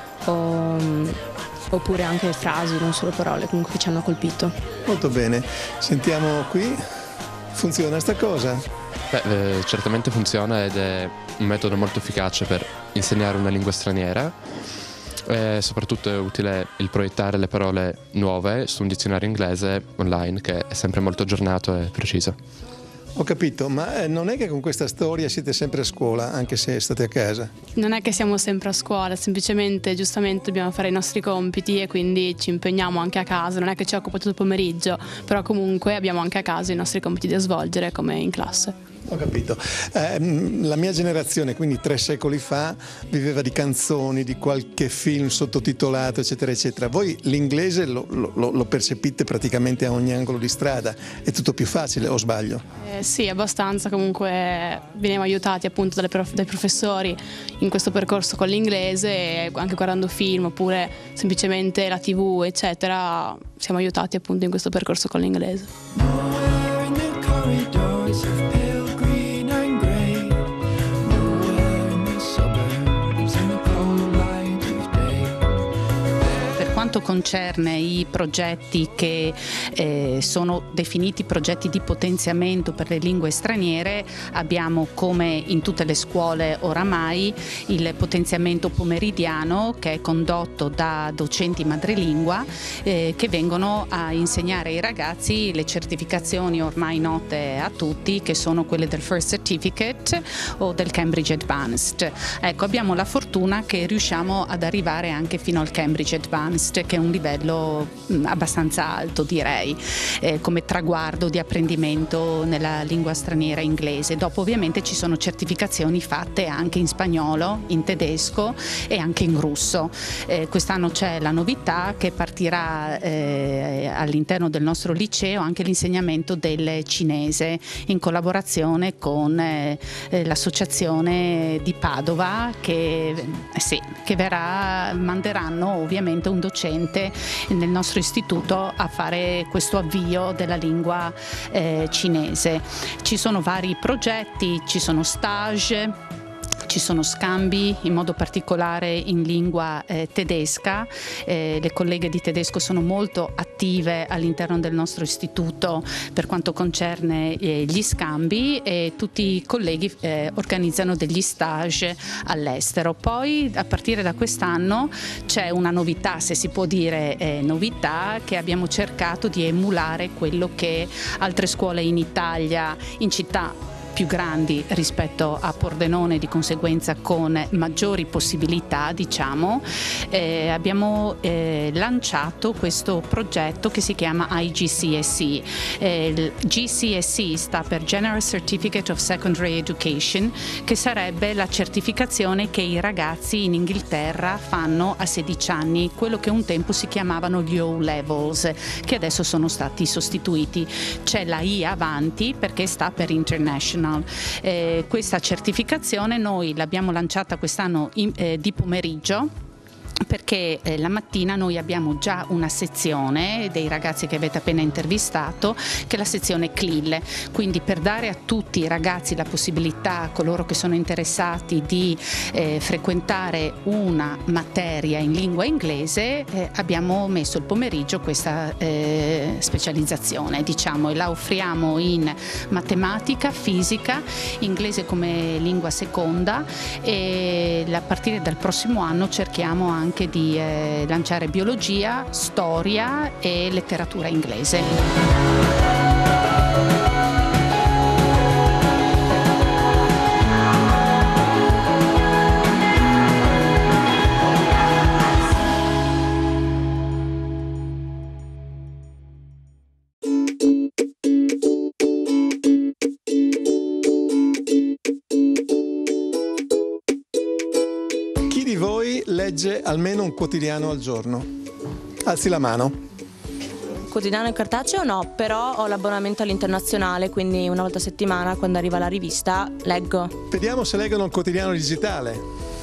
oppure anche frasi, non solo parole, comunque che ci hanno colpito. Molto bene, sentiamo qui, funziona sta cosa? Beh, certamente funziona ed è un metodo molto efficace per insegnare una lingua straniera. Soprattutto è utile il proiettare le parole nuove su un dizionario inglese online che è sempre molto aggiornato e preciso. Ho capito, ma non è che con questa storia siete sempre a scuola, anche se state a casa? Non è che siamo sempre a scuola, semplicemente giustamente dobbiamo fare i nostri compiti e quindi ci impegniamo anche a casa, non è che ci occupa tutto il pomeriggio, però comunque abbiamo anche a casa i nostri compiti da svolgere come in classe. Ho capito. La mia generazione, quindi 3 secoli fa, viveva di canzoni, di qualche film sottotitolato, eccetera, eccetera. Voi l'inglese lo percepite praticamente a ogni angolo di strada. È tutto più facile, o sbaglio? Sì, abbastanza. Comunque veniamo aiutati appunto dai professori in questo percorso con l'inglese, anche guardando film oppure semplicemente la TV, eccetera. Siamo aiutati appunto in questo percorso con l'inglese. quanto concerne i progetti che sono definiti progetti di potenziamento per le lingue straniere, abbiamo, come in tutte le scuole oramai, il potenziamento pomeridiano che è condotto da docenti madrelingua che vengono a insegnare ai ragazzi le certificazioni ormai note a tutti, che sono quelle del First Certificate o del Cambridge Advanced. Ecco, abbiamo la fortuna che riusciamo ad arrivare anche fino al Cambridge Advanced, che è un livello abbastanza alto, direi, come traguardo di apprendimento nella lingua straniera inglese. Dopo ovviamente ci sono certificazioni fatte anche in spagnolo, in tedesco e anche in russo. Quest'anno c'è la novità che partirà all'interno del nostro liceo anche l'insegnamento del cinese in collaborazione con l'associazione di Padova che manderanno ovviamente un docente nel nostro istituto a fare questo avvio della lingua cinese. Ci sono vari progetti, ci sono stage, ci sono scambi, in modo particolare in lingua tedesca. Le colleghe di tedesco sono molto attive all'interno del nostro istituto per quanto concerne gli scambi, e tutti i colleghi organizzano degli stage all'estero. Poi a partire da quest'anno c'è una novità, se si può dire novità, che abbiamo cercato di emulare quello che altre scuole in Italia, in città più grandi rispetto a Pordenone, di conseguenza con maggiori possibilità, diciamo, abbiamo lanciato questo progetto che si chiama IGCSE. Il GCSE sta per General Certificate of Secondary Education, che sarebbe la certificazione che i ragazzi in Inghilterra fanno a 16 anni, quello che un tempo si chiamavano gli O-Levels, che adesso sono stati sostituiti. C'è la I avanti perché sta per International. Questa certificazione noi l'abbiamo lanciata quest'anno di pomeriggio, perché la mattina noi abbiamo già una sezione dei ragazzi che avete appena intervistato, che è la sezione CLIL, quindi per dare a tutti i ragazzi la possibilità, coloro che sono interessati, di frequentare una materia in lingua inglese, abbiamo messo il pomeriggio questa specializzazione, diciamo, e la offriamo in matematica, fisica, inglese come lingua seconda, e a partire dal prossimo anno cerchiamo anche anche di lanciare biologia, storia e letteratura inglese. Legge almeno un quotidiano al giorno? Alzi la mano. Quotidiano cartaceo no, però ho l'abbonamento all'Internazionale, quindi una volta a settimana quando arriva la rivista leggo. Vediamo se leggono il quotidiano digitale.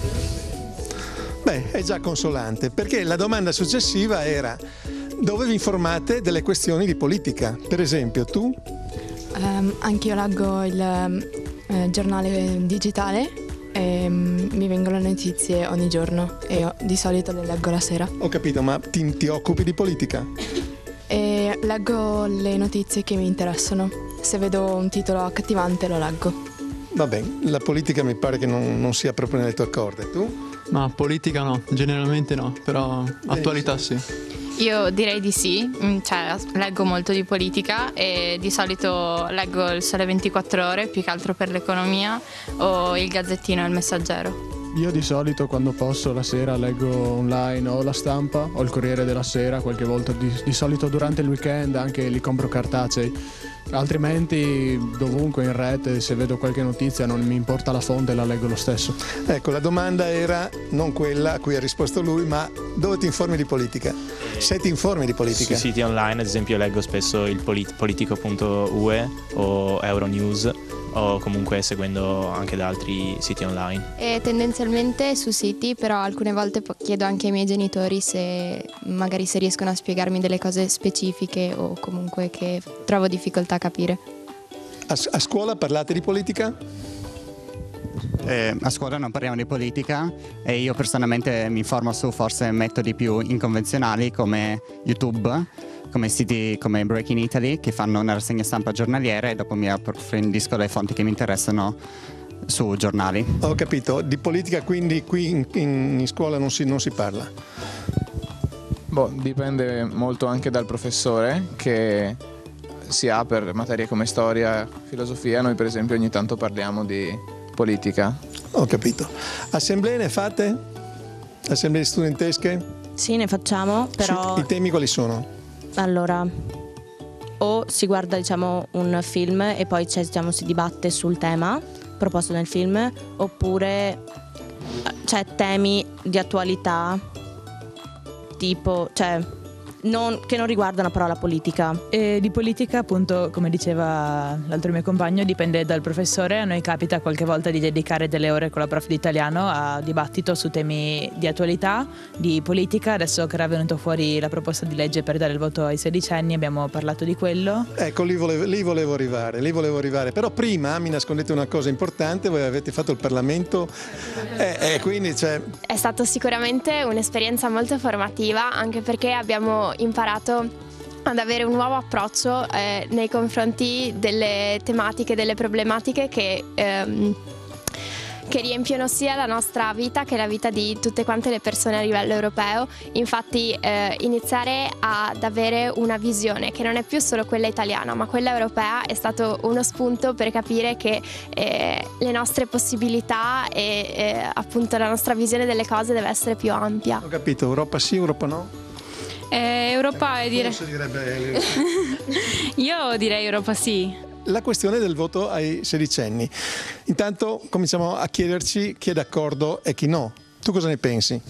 Beh, è già consolante, perché la domanda successiva era: dove vi informate delle questioni di politica? Per esempio, tu? Anch'io leggo il giornale digitale. E mi vengono le notizie ogni giorno e io di solito le leggo la sera. Ho capito, ma ti occupi di politica? E leggo le notizie che mi interessano. Se vedo un titolo accattivante lo leggo. Va bene, la politica mi pare che non sia proprio nelle tue corde. Tu? Ma politica no, generalmente no, però attualità sì. Io direi di sì, cioè leggo molto di politica e di solito leggo il Sole 24 Ore, più che altro per l'economia, o il Gazzettino e il Messaggero. Io di solito quando posso la sera leggo online o La Stampa o il Corriere della Sera, qualche volta di solito durante il weekend anche li compro cartacei, altrimenti dovunque in rete, se vedo qualche notizia non mi importa la fonte, la leggo lo stesso. Ecco, la domanda era non quella a cui ha risposto lui, ma dove ti informi di politica? Se ti informi di politica? Sui siti online, ad esempio, leggo spesso il politico.ue o Euronews, o comunque seguendo anche da altri siti online. E tendenzialmente su siti, però alcune volte chiedo anche ai miei genitori se magari se riescono a spiegarmi delle cose specifiche o comunque che trovo difficoltà a capire. A scuola parlate di politica? A scuola non parliamo di politica e io personalmente mi informo su forse metodi più inconvenzionali come YouTube, come siti come Breaking Italy che fanno una rassegna stampa giornaliera e dopo mi approfondisco le fonti che mi interessano su giornali. Ho capito, di politica quindi qui in scuola non si parla? Dipende molto anche dal professore che si ha per materie come storia, filosofia. Noi per esempio ogni tanto parliamo di politica. Ho capito. Assemblee ne fate? Assemblee studentesche? Sì, ne facciamo, però... I temi quali sono? Allora, o si guarda un film e poi si dibatte sul tema proposto nel film, oppure c'è temi di attualità tipo, che non riguardano però la politica. E di politica, appunto, come diceva l'altro mio compagno, dipende dal professore. A noi capita qualche volta di dedicare delle ore con la prof di italiano a dibattito su temi di attualità, di politica. Adesso che era venuto fuori la proposta di legge per dare il voto ai 16enni, abbiamo parlato di quello. Ecco, lì volevo arrivare. Però prima mi nascondete una cosa importante: voi avete fatto il Parlamento quindi È stato sicuramente un'esperienza molto formativa, anche perché abbiamo imparato ad avere un nuovo approccio nei confronti delle tematiche, delle problematiche che riempiono sia la nostra vita che la vita di tutte quante le persone a livello europeo. Infatti iniziare ad avere una visione che non è più solo quella italiana ma quella europea è stato uno spunto per capire che le nostre possibilità e appunto la nostra visione delle cose deve essere più ampia. Ho capito, Europa sì, Europa no? Europa Io direi Europa sì. La questione del voto ai sedicenni. Intanto cominciamo a chiederci chi è d'accordo e chi no. Tu cosa ne pensi?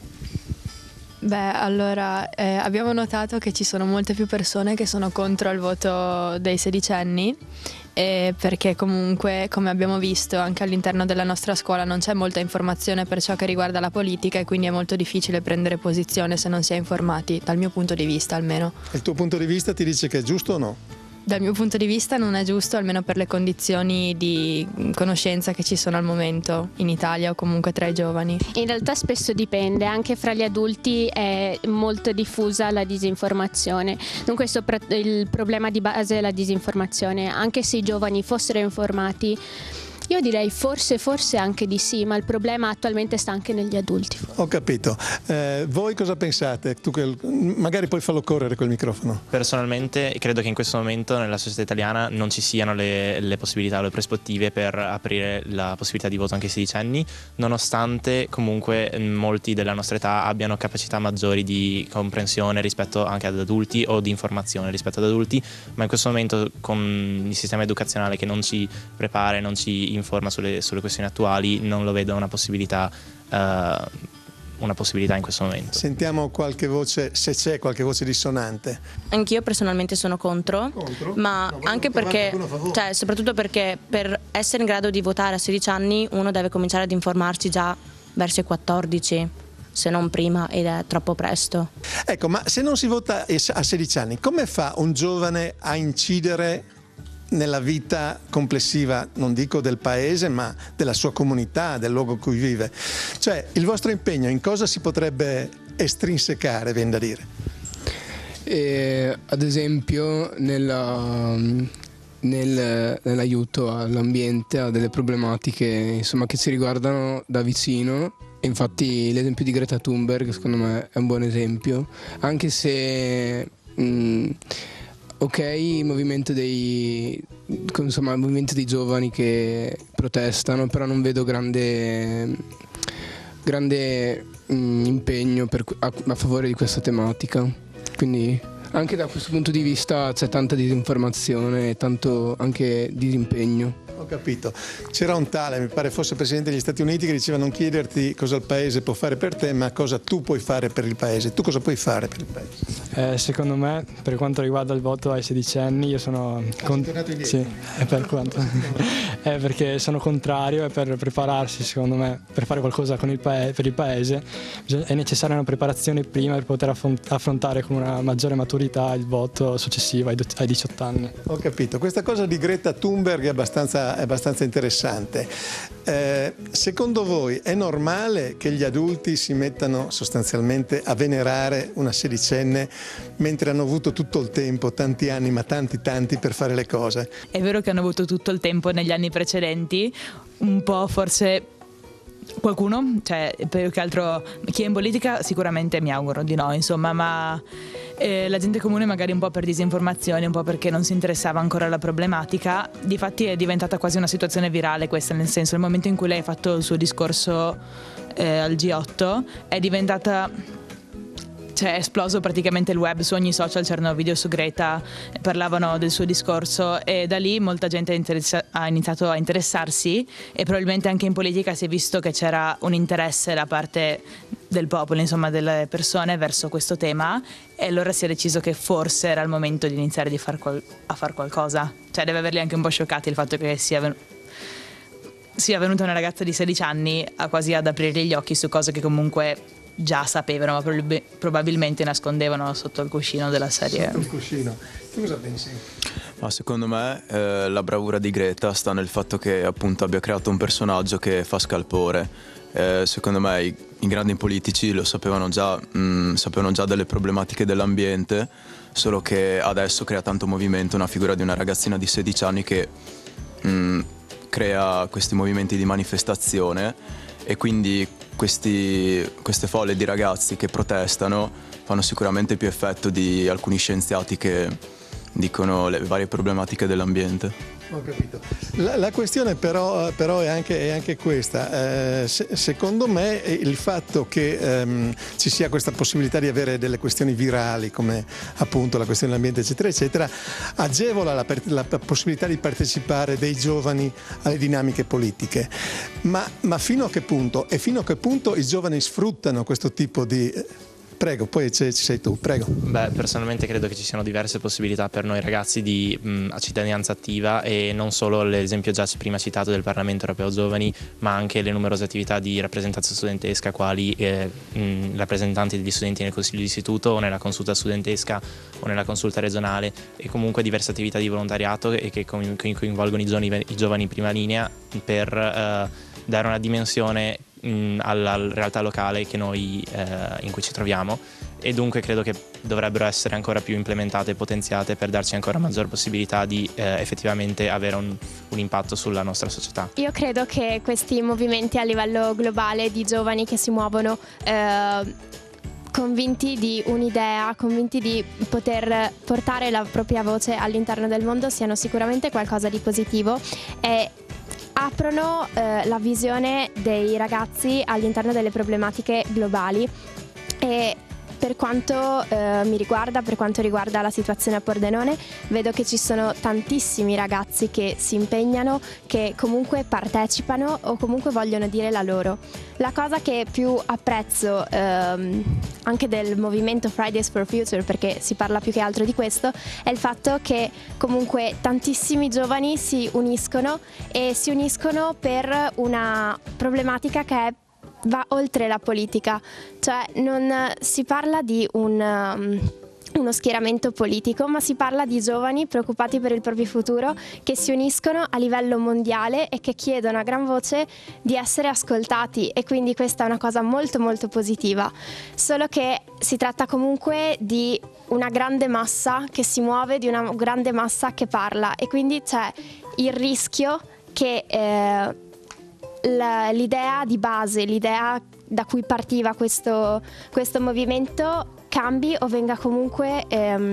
Allora, abbiamo notato che ci sono molte più persone che sono contro il voto dei sedicenni, perché comunque, come abbiamo visto, anche all'interno della nostra scuola non c'è molta informazione per ciò che riguarda la politica e quindi è molto difficile prendere posizione se non si è informati, dal mio punto di vista almeno. Il tuo punto di vista ti dice che è giusto o no? Dal mio punto di vista non è giusto, almeno per le condizioni di conoscenza che ci sono al momento in Italia o comunque tra i giovani. In realtà spesso dipende, anche fra gli adulti è molto diffusa la disinformazione. Dunque il problema di base è la disinformazione, anche se i giovani fossero informati Io direi forse anche di sì, ma il problema attualmente sta anche negli adulti. Ho capito. Voi cosa pensate? Tu magari puoi farlo correre quel microfono. Personalmente credo che in questo momento nella società italiana non ci siano le possibilità, le prospettive per aprire la possibilità di voto anche ai sedicenni, nonostante comunque molti della nostra età abbiano capacità maggiori di comprensione rispetto anche ad adulti o di informazione rispetto ad adulti, ma in questo momento con il sistema educazionale che non ci prepara e non ci informa sulle questioni attuali, non lo vedo una possibilità in questo momento. Sentiamo qualche voce, se c'è qualche voce dissonante. Anch'io personalmente sono contro? Ma anche perché, soprattutto perché per essere in grado di votare a 16 anni uno deve cominciare ad informarsi già verso i 14, se non prima, ed è troppo presto. Ecco, ma se non si vota a 16 anni, come fa un giovane a incidere nella vita complessiva, non dico del paese, ma della sua comunità, del luogo in cui vive? Cioè, il vostro impegno in cosa si potrebbe estrinsecare, viene da dire? Ad esempio nell'aiuto all'ambiente, a delle problematiche insomma che ci riguardano da vicino. Infatti l'esempio di Greta Thunberg secondo me è un buon esempio, anche se ok, il movimento dei giovani che protestano, però non vedo grande impegno a favore di questa tematica. Quindi anche da questo punto di vista c'è tanta disinformazione e tanto anche disimpegno. Ho capito. C'era un tale, mi pare fosse Presidente degli Stati Uniti, che diceva non chiederti cosa il paese può fare per te, ma cosa tu puoi fare per il paese. Tu cosa puoi fare per il paese? Secondo me, per quanto riguarda il voto ai 16 anni, io sono sì, perché sono contrario, e per prepararsi, secondo me, per fare qualcosa per il paese è necessaria una preparazione prima per poter affrontare con una maggiore maturità il voto successivo ai 18 anni. Ho capito. Questa cosa di Greta Thunberg è abbastanza interessante. Secondo voi è normale che gli adulti si mettano sostanzialmente a venerare una sedicenne mentre hanno avuto tutto il tempo, tanti anni, ma tanti per fare le cose? È vero che hanno avuto tutto il tempo negli anni precedenti, un po' forse qualcuno, cioè più che altro chi è in politica sicuramente mi auguro di no, insomma, ma la gente comune magari un po' per disinformazione, un po' perché non si interessava ancora alla problematica. Difatti è diventata quasi una situazione virale questa, nel senso, il momento in cui lei ha fatto il suo discorso al G8 è diventata, cioè è esploso praticamente il web, su ogni social c'erano video su Greta, parlavano del suo discorso, e da lì molta gente ha iniziato a interessarsi, e probabilmente anche in politica si è visto che c'era un interesse da parte del popolo, insomma delle persone, verso questo tema, e allora si è deciso che forse era il momento di iniziare a far qualcosa. Cioè deve averli anche un po' scioccati il fatto che sia venuta una ragazza di 16 anni quasi ad aprire gli occhi su cose che comunque già sapevano, ma probabilmente nascondevano sotto il cuscino della serie. Sotto il cuscino. Tu cosa pensi? Ma secondo me la bravura di Greta sta nel fatto che appunto abbia creato un personaggio che fa scalpore. Secondo me i grandi politici lo sapevano già delle problematiche dell'ambiente, solo che adesso crea tanto movimento una figura di una ragazzina di 16 anni che crea questi movimenti di manifestazione, e quindi queste folle di ragazzi che protestano fanno sicuramente più effetto di alcuni scienziati che dicono le varie problematiche dell'ambiente. Ho capito. La questione però è anche questa. Secondo me il fatto che ci sia questa possibilità di avere delle questioni virali, come appunto la questione dell'ambiente eccetera eccetera, agevola la possibilità di partecipare dei giovani alle dinamiche politiche. Ma fino a che punto? E fino a che punto i giovani sfruttano questo tipo di... Prego, poi ci sei tu, prego. Beh, personalmente credo che ci siano diverse possibilità per noi ragazzi di cittadinanza attiva, e non solo l'esempio già prima citato del Parlamento Europeo Giovani, ma anche le numerose attività di rappresentanza studentesca, quali rappresentanti degli studenti nel consiglio di istituto o nella consulta studentesca o nella consulta regionale, e comunque diverse attività di volontariato e che coinvolgono i giovani in prima linea per dare una dimensione alla realtà locale che noi in cui ci troviamo, e dunque credo che dovrebbero essere ancora più implementate e potenziate per darci ancora maggior possibilità di effettivamente avere un impatto sulla nostra società. Io credo che questi movimenti a livello globale di giovani che si muovono convinti di un'idea, convinti di poter portare la propria voce all'interno del mondo siano sicuramente qualcosa di positivo e aprono la visione dei ragazzi all'interno delle problematiche globali. E per quanto mi riguarda, per quanto riguarda la situazione a Pordenone, vedo che ci sono tantissimi ragazzi che si impegnano, che comunque partecipano o comunque vogliono dire la loro. La cosa che più apprezzo anche del movimento Fridays for Future, perché si parla più che altro di questo, è il fatto che comunque tantissimi giovani si uniscono e si uniscono per una problematica che va oltre la politica, cioè non si parla di uno schieramento politico, ma si parla di giovani preoccupati per il proprio futuro che si uniscono a livello mondiale e che chiedono a gran voce di essere ascoltati, e quindi questa è una cosa molto molto positiva, solo che si tratta comunque di una grande massa che si muove, di una grande massa che parla, e quindi c'è il rischio che l'idea di base, l'idea da cui partiva questo movimento cambi o venga comunque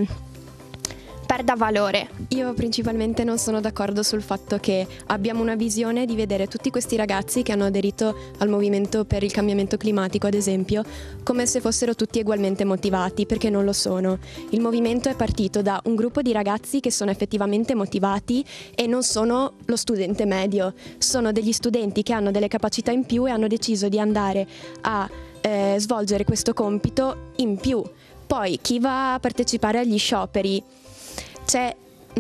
perda valore. Io principalmente non sono d'accordo sul fatto che abbiamo una visione di vedere tutti questi ragazzi che hanno aderito al movimento per il cambiamento climatico, ad esempio, come se fossero tutti ugualmente motivati, perché non lo sono. Il movimento è partito da un gruppo di ragazzi che sono effettivamente motivati e non sono lo studente medio, sono degli studenti che hanno delle capacità in più e hanno deciso di andare a svolgere questo compito in più. Poi chi va a partecipare agli scioperi, c'è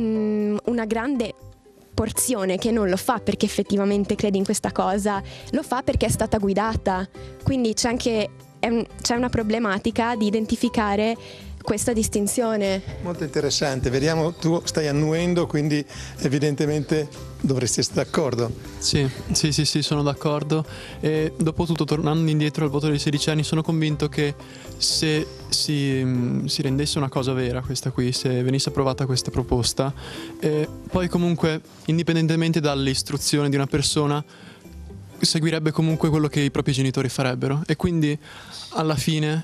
una grande porzione che non lo fa perché effettivamente crede in questa cosa, lo fa perché è stata guidata, quindi c'è una problematica di identificare questa distinzione. Molto interessante, vediamo, tu stai annuendo, quindi evidentemente dovresti essere d'accordo. Sì, sono d'accordo, e dopo tutto, tornando indietro al voto dei 16 anni, sono convinto che se si rendesse una cosa vera questa qui, se venisse approvata questa proposta, poi comunque indipendentemente dall'istruzione di una persona seguirebbe comunque quello che i propri genitori farebbero, e quindi alla fine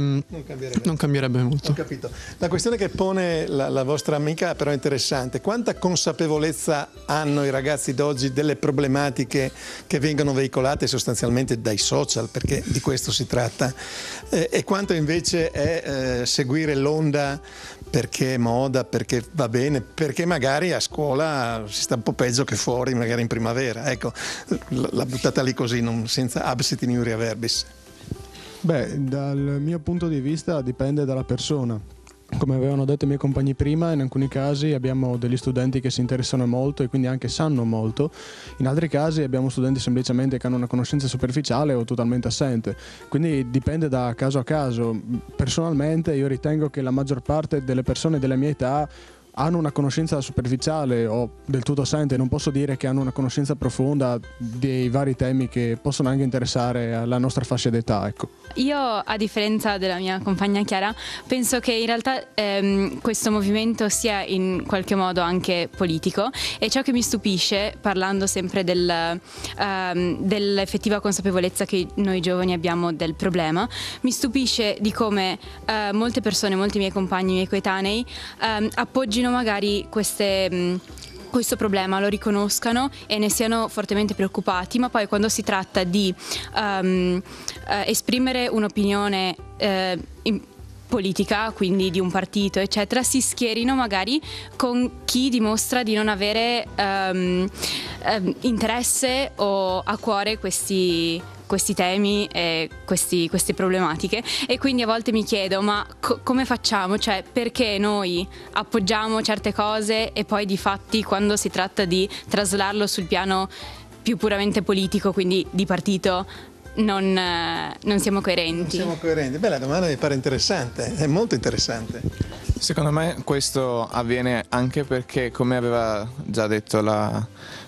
non cambierebbe molto. Ho capito. La questione che pone la vostra amica però è interessante. Quanta consapevolezza hanno i ragazzi d'oggi delle problematiche che vengono veicolate sostanzialmente dai social, perché di questo si tratta, e quanto invece è seguire l'onda perché è moda, perché va bene, perché magari a scuola si sta un po' peggio che fuori, magari in primavera. Ecco, la buttata lì così, senza absit in iuria verbis. Beh, dal mio punto di vista dipende dalla persona. Come avevano detto i miei compagni prima, in alcuni casi abbiamo degli studenti che si interessano molto e quindi anche sanno molto, in altri casi abbiamo studenti semplicemente che hanno una conoscenza superficiale o totalmente assente, quindi dipende da caso a caso. Personalmente io ritengo che la maggior parte delle persone della mia età hanno una conoscenza superficiale o del tutto assente, non posso dire che hanno una conoscenza profonda dei vari temi che possono anche interessare la nostra fascia d'età, ecco. Io, a differenza della mia compagna Chiara, penso che in realtà questo movimento sia in qualche modo anche politico, e ciò che mi stupisce, parlando sempre dell'effettiva consapevolezza che noi giovani abbiamo del problema, mi stupisce di come molte persone, molti miei compagni, miei coetanei appoggino magari questo problema, lo riconoscano e ne siano fortemente preoccupati, ma poi quando si tratta di esprimere un'opinione politica, quindi di un partito eccetera, si schierino magari con chi dimostra di non avere interesse o a cuore questi temi e queste problematiche, e quindi a volte mi chiedo ma come facciamo, cioè perché noi appoggiamo certe cose e poi di fatti quando si tratta di traslarlo sul piano più puramente politico, quindi di partito, non siamo coerenti. Non siamo coerenti. Beh, la domanda mi pare interessante, è molto interessante. Secondo me questo avviene anche perché, come aveva già detto la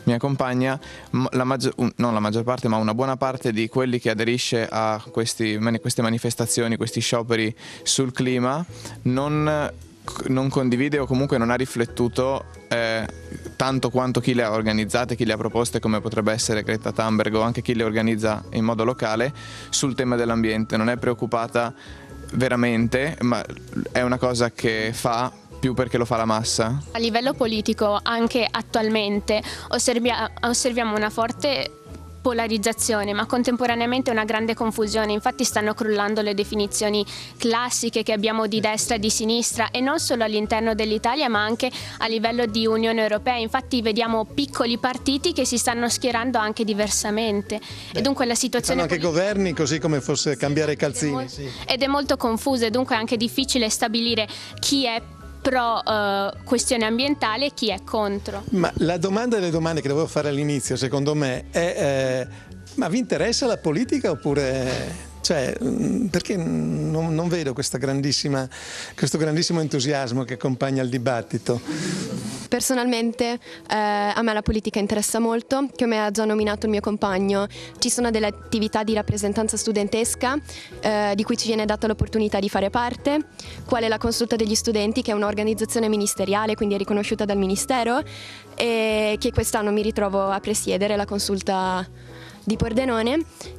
mia compagna, non la maggior parte, ma una buona parte di quelli che aderisce a queste manifestazioni, questi scioperi sul clima, non condivide o comunque non ha riflettuto tanto quanto chi le ha organizzate, chi le ha proposte, come potrebbe essere Greta Thunberg o anche chi le organizza in modo locale, sul tema dell'ambiente. Non è preoccupata veramente, ma è una cosa che fa più perché lo fa la massa. A livello politico, anche attualmente, osserviamo una forte polarizzazione, ma contemporaneamente una grande confusione. Infatti stanno crollando le definizioni classiche che abbiamo di destra e di sinistra, e non solo all'interno dell'Italia ma anche a livello di Unione Europea. Infatti vediamo piccoli partiti che si stanno schierando anche diversamente. E dunque la situazione anche governi, così come fosse cambiare i calzini. Ed è molto confusa, e dunque è anche difficile stabilire chi è pro questione ambientale e chi è contro. Ma la domanda delle domande che dovevo fare all'inizio, secondo me, è ma vi interessa la politica oppure... Cioè, perché non vedo questo grandissimo entusiasmo che accompagna il dibattito? Personalmente a me la politica interessa molto. Come ha già nominato il mio compagno, ci sono delle attività di rappresentanza studentesca di cui ci viene data l'opportunità di fare parte, quale la Consulta degli Studenti, che è un'organizzazione ministeriale, quindi è riconosciuta dal Ministero, e che quest'anno mi ritrovo a presiedere la Consulta di Pordenone,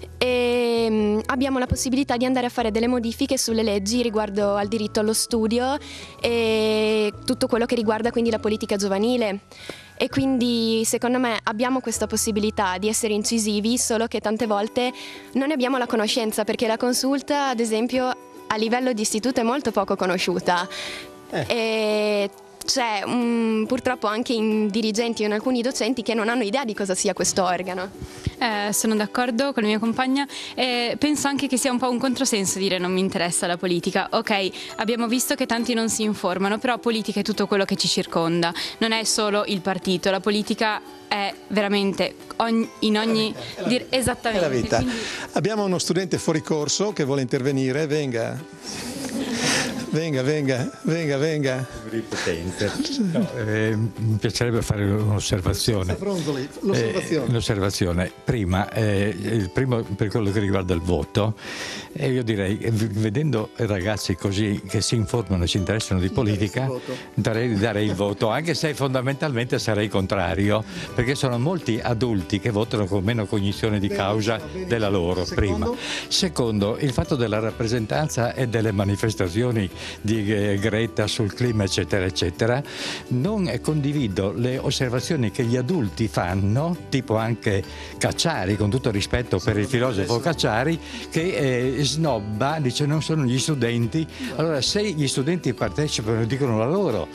e abbiamo la possibilità di andare a fare delle modifiche sulle leggi riguardo al diritto allo studio e tutto quello che riguarda quindi la politica giovanile. E quindi secondo me abbiamo questa possibilità di essere incisivi, solo che tante volte non ne abbiamo la conoscenza, perché la consulta, ad esempio, a livello di istituto è molto poco conosciuta. E c'è purtroppo anche in dirigenti o in alcuni docenti che non hanno idea di cosa sia questo organo. Sono d'accordo con la mia compagna, e penso anche che sia un po' un controsenso dire non mi interessa la politica. Ok, abbiamo visto che tanti non si informano, però politica è tutto quello che ci circonda, non è solo il partito, la politica è veramente esattamente. È la vita. Quindi... Abbiamo uno studente fuori corso che vuole intervenire, venga. Venga. Ripetente. No, mi piacerebbe fare un'osservazione. Un'osservazione. Prima per quello che riguarda il voto, io direi, vedendo ragazzi così che si informano e si interessano di politica, darei il voto, anche se fondamentalmente sarei contrario, perché sono molti adulti che votano con meno cognizione di causa della loro. Prima. Secondo, il fatto della rappresentanza e delle manifestazioni di Greta sul clima eccetera eccetera, non condivido le osservazioni che gli adulti fanno, tipo anche Cacciari, con tutto rispetto per il filosofo Cacciari, che snobba, dice non sono gli studenti. Allora, se gli studenti partecipano e dicono la loro,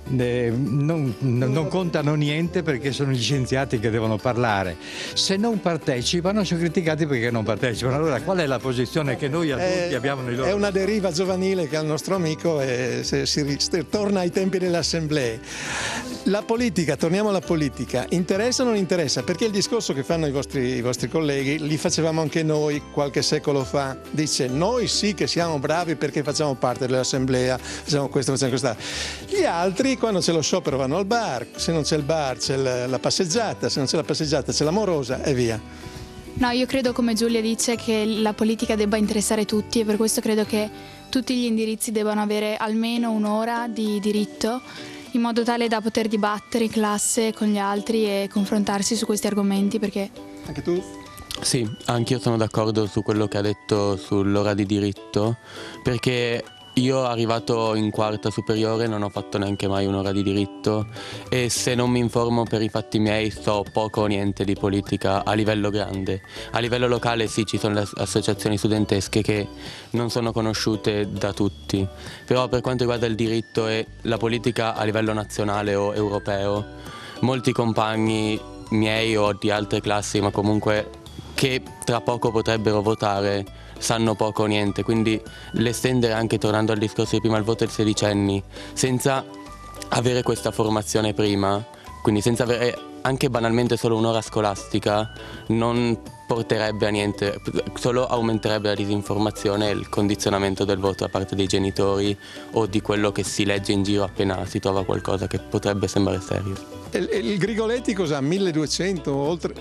non contano niente, perché sono gli scienziati che devono parlare. Se non partecipano sono criticati perché non partecipano. Allora qual è la posizione che noi adulti abbiamo nei loro? È una deriva giovanile che ha il nostro amico, e torna ai tempi delle assemblee. La politica, torniamo alla politica, interessa o non interessa? Perché il discorso che fanno i vostri colleghi li facevamo anche noi qualche secolo fa. Dice noi sì che siamo bravi perché facciamo parte dell'assemblea, facciamo questo, facciamo quest'altro. Gli altri, quando c'è lo sciopero, vanno al bar, se non c'è il bar c'è la passeggiata, se non c'è la passeggiata c'è l'amorosa e via. No, io credo, come Giulia dice, che la politica debba interessare tutti, e per questo credo che tutti gli indirizzi debbano avere almeno un'ora di diritto, in modo tale da poter dibattere in classe con gli altri e confrontarsi su questi argomenti. Perché... Anche tu? Sì, anch'io sono d'accordo su quello che ha detto sull'ora di diritto, perché io, arrivato in quarta superiore, non ho fatto neanche mai un'ora di diritto, e se non mi informo per i fatti miei so poco o niente di politica a livello grande. A livello locale sì, ci sono le associazioni studentesche che non sono conosciute da tutti, però per quanto riguarda il diritto e la politica a livello nazionale o europeo, molti compagni miei o di altre classi, ma comunque che tra poco potrebbero votare, sanno poco o niente. Quindi l'estendere, anche tornando al discorso di prima, il voto ai sedicenni, senza avere questa formazione prima, quindi senza avere anche banalmente solo un'ora scolastica non porterebbe a niente, solo aumenterebbe la disinformazione e il condizionamento del voto da parte dei genitori o di quello che si legge in giro appena si trova qualcosa che potrebbe sembrare serio. Il Grigoletti cos'ha? 1200, oltre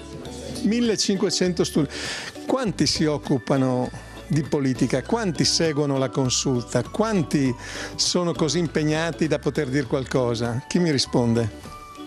1500 studi. Quanti si occupano di politica? Quanti seguono la consulta? Quanti sono così impegnati da poter dire qualcosa? Chi mi risponde?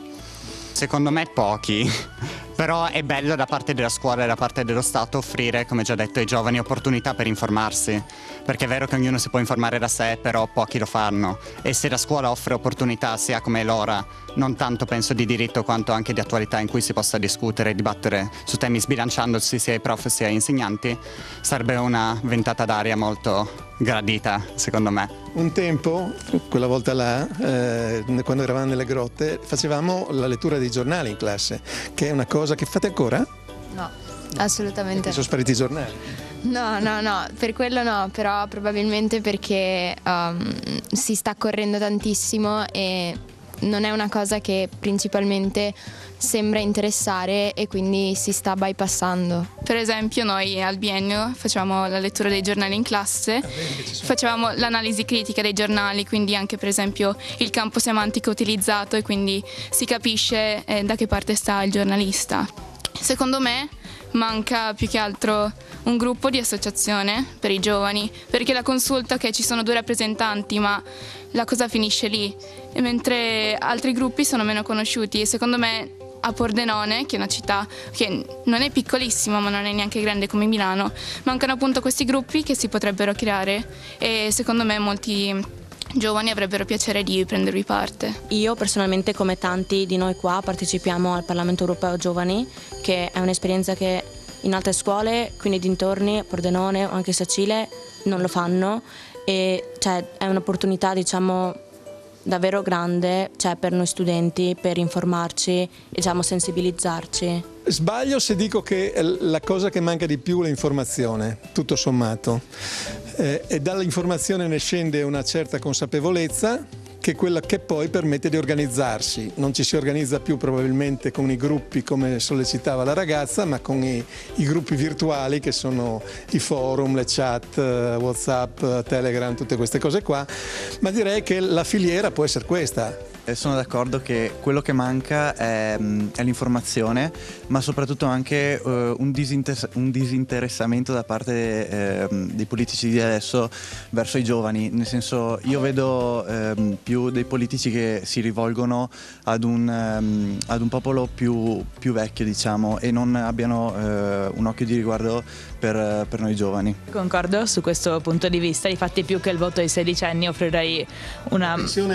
Secondo me pochi, però è bello da parte della scuola e da parte dello Stato offrire, come già detto, ai giovani opportunità per informarsi, perché è vero che ognuno si può informare da sé, però pochi lo fanno, e se la scuola offre opportunità sia come l'ora, non tanto penso di diritto quanto anche di attualità in cui si possa discutere e dibattere su temi sbilanciandosi sia ai prof sia ai insegnanti, sarebbe una ventata d'aria molto gradita, secondo me. Un tempo, quella volta là, quando eravamo nelle grotte, facevamo la lettura dei giornali in classe, che è una cosa che fate ancora? No, assolutamente no. Sono spariti i giornali? No, per quello no, però probabilmente perché si sta correndo tantissimo e non è una cosa che principalmente sembra interessare e quindi si sta bypassando. Per esempio noi al biennio facevamo la lettura dei giornali in classe, facevamo l'analisi critica dei giornali, quindi anche per esempio il campo semantico utilizzato e quindi si capisce da che parte sta il giornalista. Secondo me manca più che altro un gruppo di associazione per i giovani, perché la consulta che ci sono 2 rappresentanti, ma la cosa finisce lì, e mentre altri gruppi sono meno conosciuti e secondo me a Pordenone, che è una città che non è piccolissima ma non è neanche grande come Milano, mancano appunto questi gruppi che si potrebbero creare e secondo me molti giovani avrebbero piacere di prendervi parte. Io personalmente, come tanti di noi qua, partecipiamo al Parlamento Europeo Giovani, che è un'esperienza che in altre scuole, quindi dintorni, Pordenone o anche Sacile, non lo fanno, e cioè è un'opportunità, diciamo, davvero grande, cioè, per noi studenti, per informarci e, diciamo, sensibilizzarci. Sbaglio se dico che la cosa che manca di più è l'informazione, tutto sommato, e dall'informazione ne scende una certa consapevolezza, che è quella che poi permette di organizzarsi. Non ci si organizza più probabilmente con i gruppi come sollecitava la ragazza, ma con i gruppi virtuali che sono i forum, le chat, WhatsApp, Telegram, tutte queste cose qua, ma direi che la filiera può essere questa. Sono d'accordo che quello che manca è l'informazione, ma soprattutto anche un disinteressamento da parte dei politici di adesso verso i giovani. Nel senso, io vedo più dei politici che si rivolgono ad un popolo più vecchio, diciamo, e non abbiano un occhio di riguardo per noi giovani. Concordo su questo punto di vista, infatti più che il voto ai 16 anni offrirei una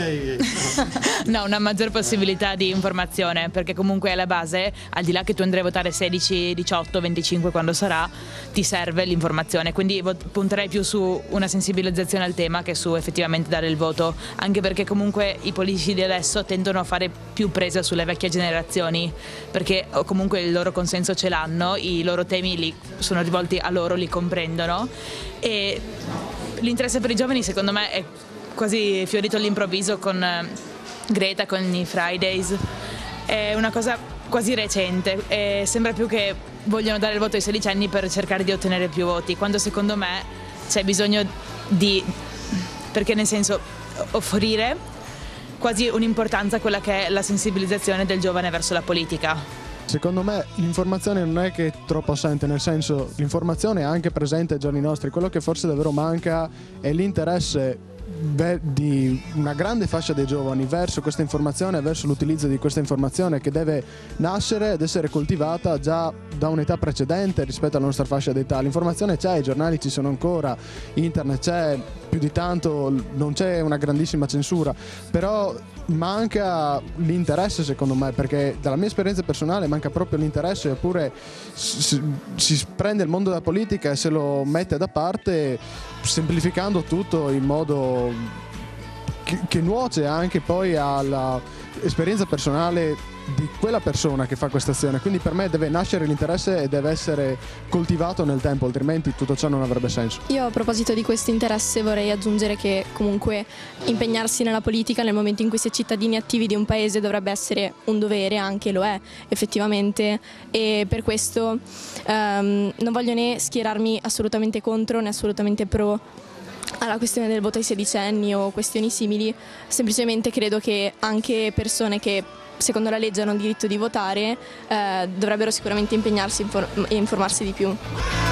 maggior possibilità di informazione, perché comunque alla base, al di là che tu andrai a votare 16, 18, 25 quando sarà, ti serve l'informazione, quindi punterei più su una sensibilizzazione al tema che su effettivamente dare il voto, anche perché comunque i politici di adesso tendono a fare più presa sulle vecchie generazioni, perché comunque il loro consenso ce l'hanno, i loro temi sono rivolti a loro, li comprendono, e l'interesse per i giovani secondo me è quasi fiorito all'improvviso con Greta, con i Fridays. È una cosa quasi recente e sembra più che vogliono dare il voto ai 16 anni per cercare di ottenere più voti, quando secondo me c'è bisogno perché nel senso offrire quasi un'importanza a quella che è la sensibilizzazione del giovane verso la politica. Secondo me l'informazione non è che è troppo assente, nel senso l'informazione è anche presente ai giorni nostri, quello che forse davvero manca è l'interesse di una grande fascia dei giovani verso questa informazione, verso l'utilizzo di questa informazione che deve nascere ed essere coltivata già da un'età precedente rispetto alla nostra fascia d'età. L'informazione c'è, i giornali ci sono ancora, internet c'è, più di tanto non c'è una grandissima censura, però manca l'interesse secondo me, perché dalla mia esperienza personale manca proprio l'interesse, oppure si prende il mondo della politica e se lo mette da parte, semplificando tutto in modo che nuoce anche poi alla esperienza personale di quella persona che fa questa azione, quindi per me deve nascere l'interesse e deve essere coltivato nel tempo, altrimenti tutto ciò non avrebbe senso. Io a proposito di questo interesse vorrei aggiungere che comunque impegnarsi nella politica nel momento in cui si è cittadini attivi di un paese dovrebbe essere un dovere, anche lo è effettivamente, e per questo non voglio né schierarmi assolutamente contro né assolutamente pro alla questione del voto ai sedicenni o questioni simili, semplicemente credo che anche persone che secondo la legge hanno diritto di votare dovrebbero sicuramente impegnarsi e informarsi di più.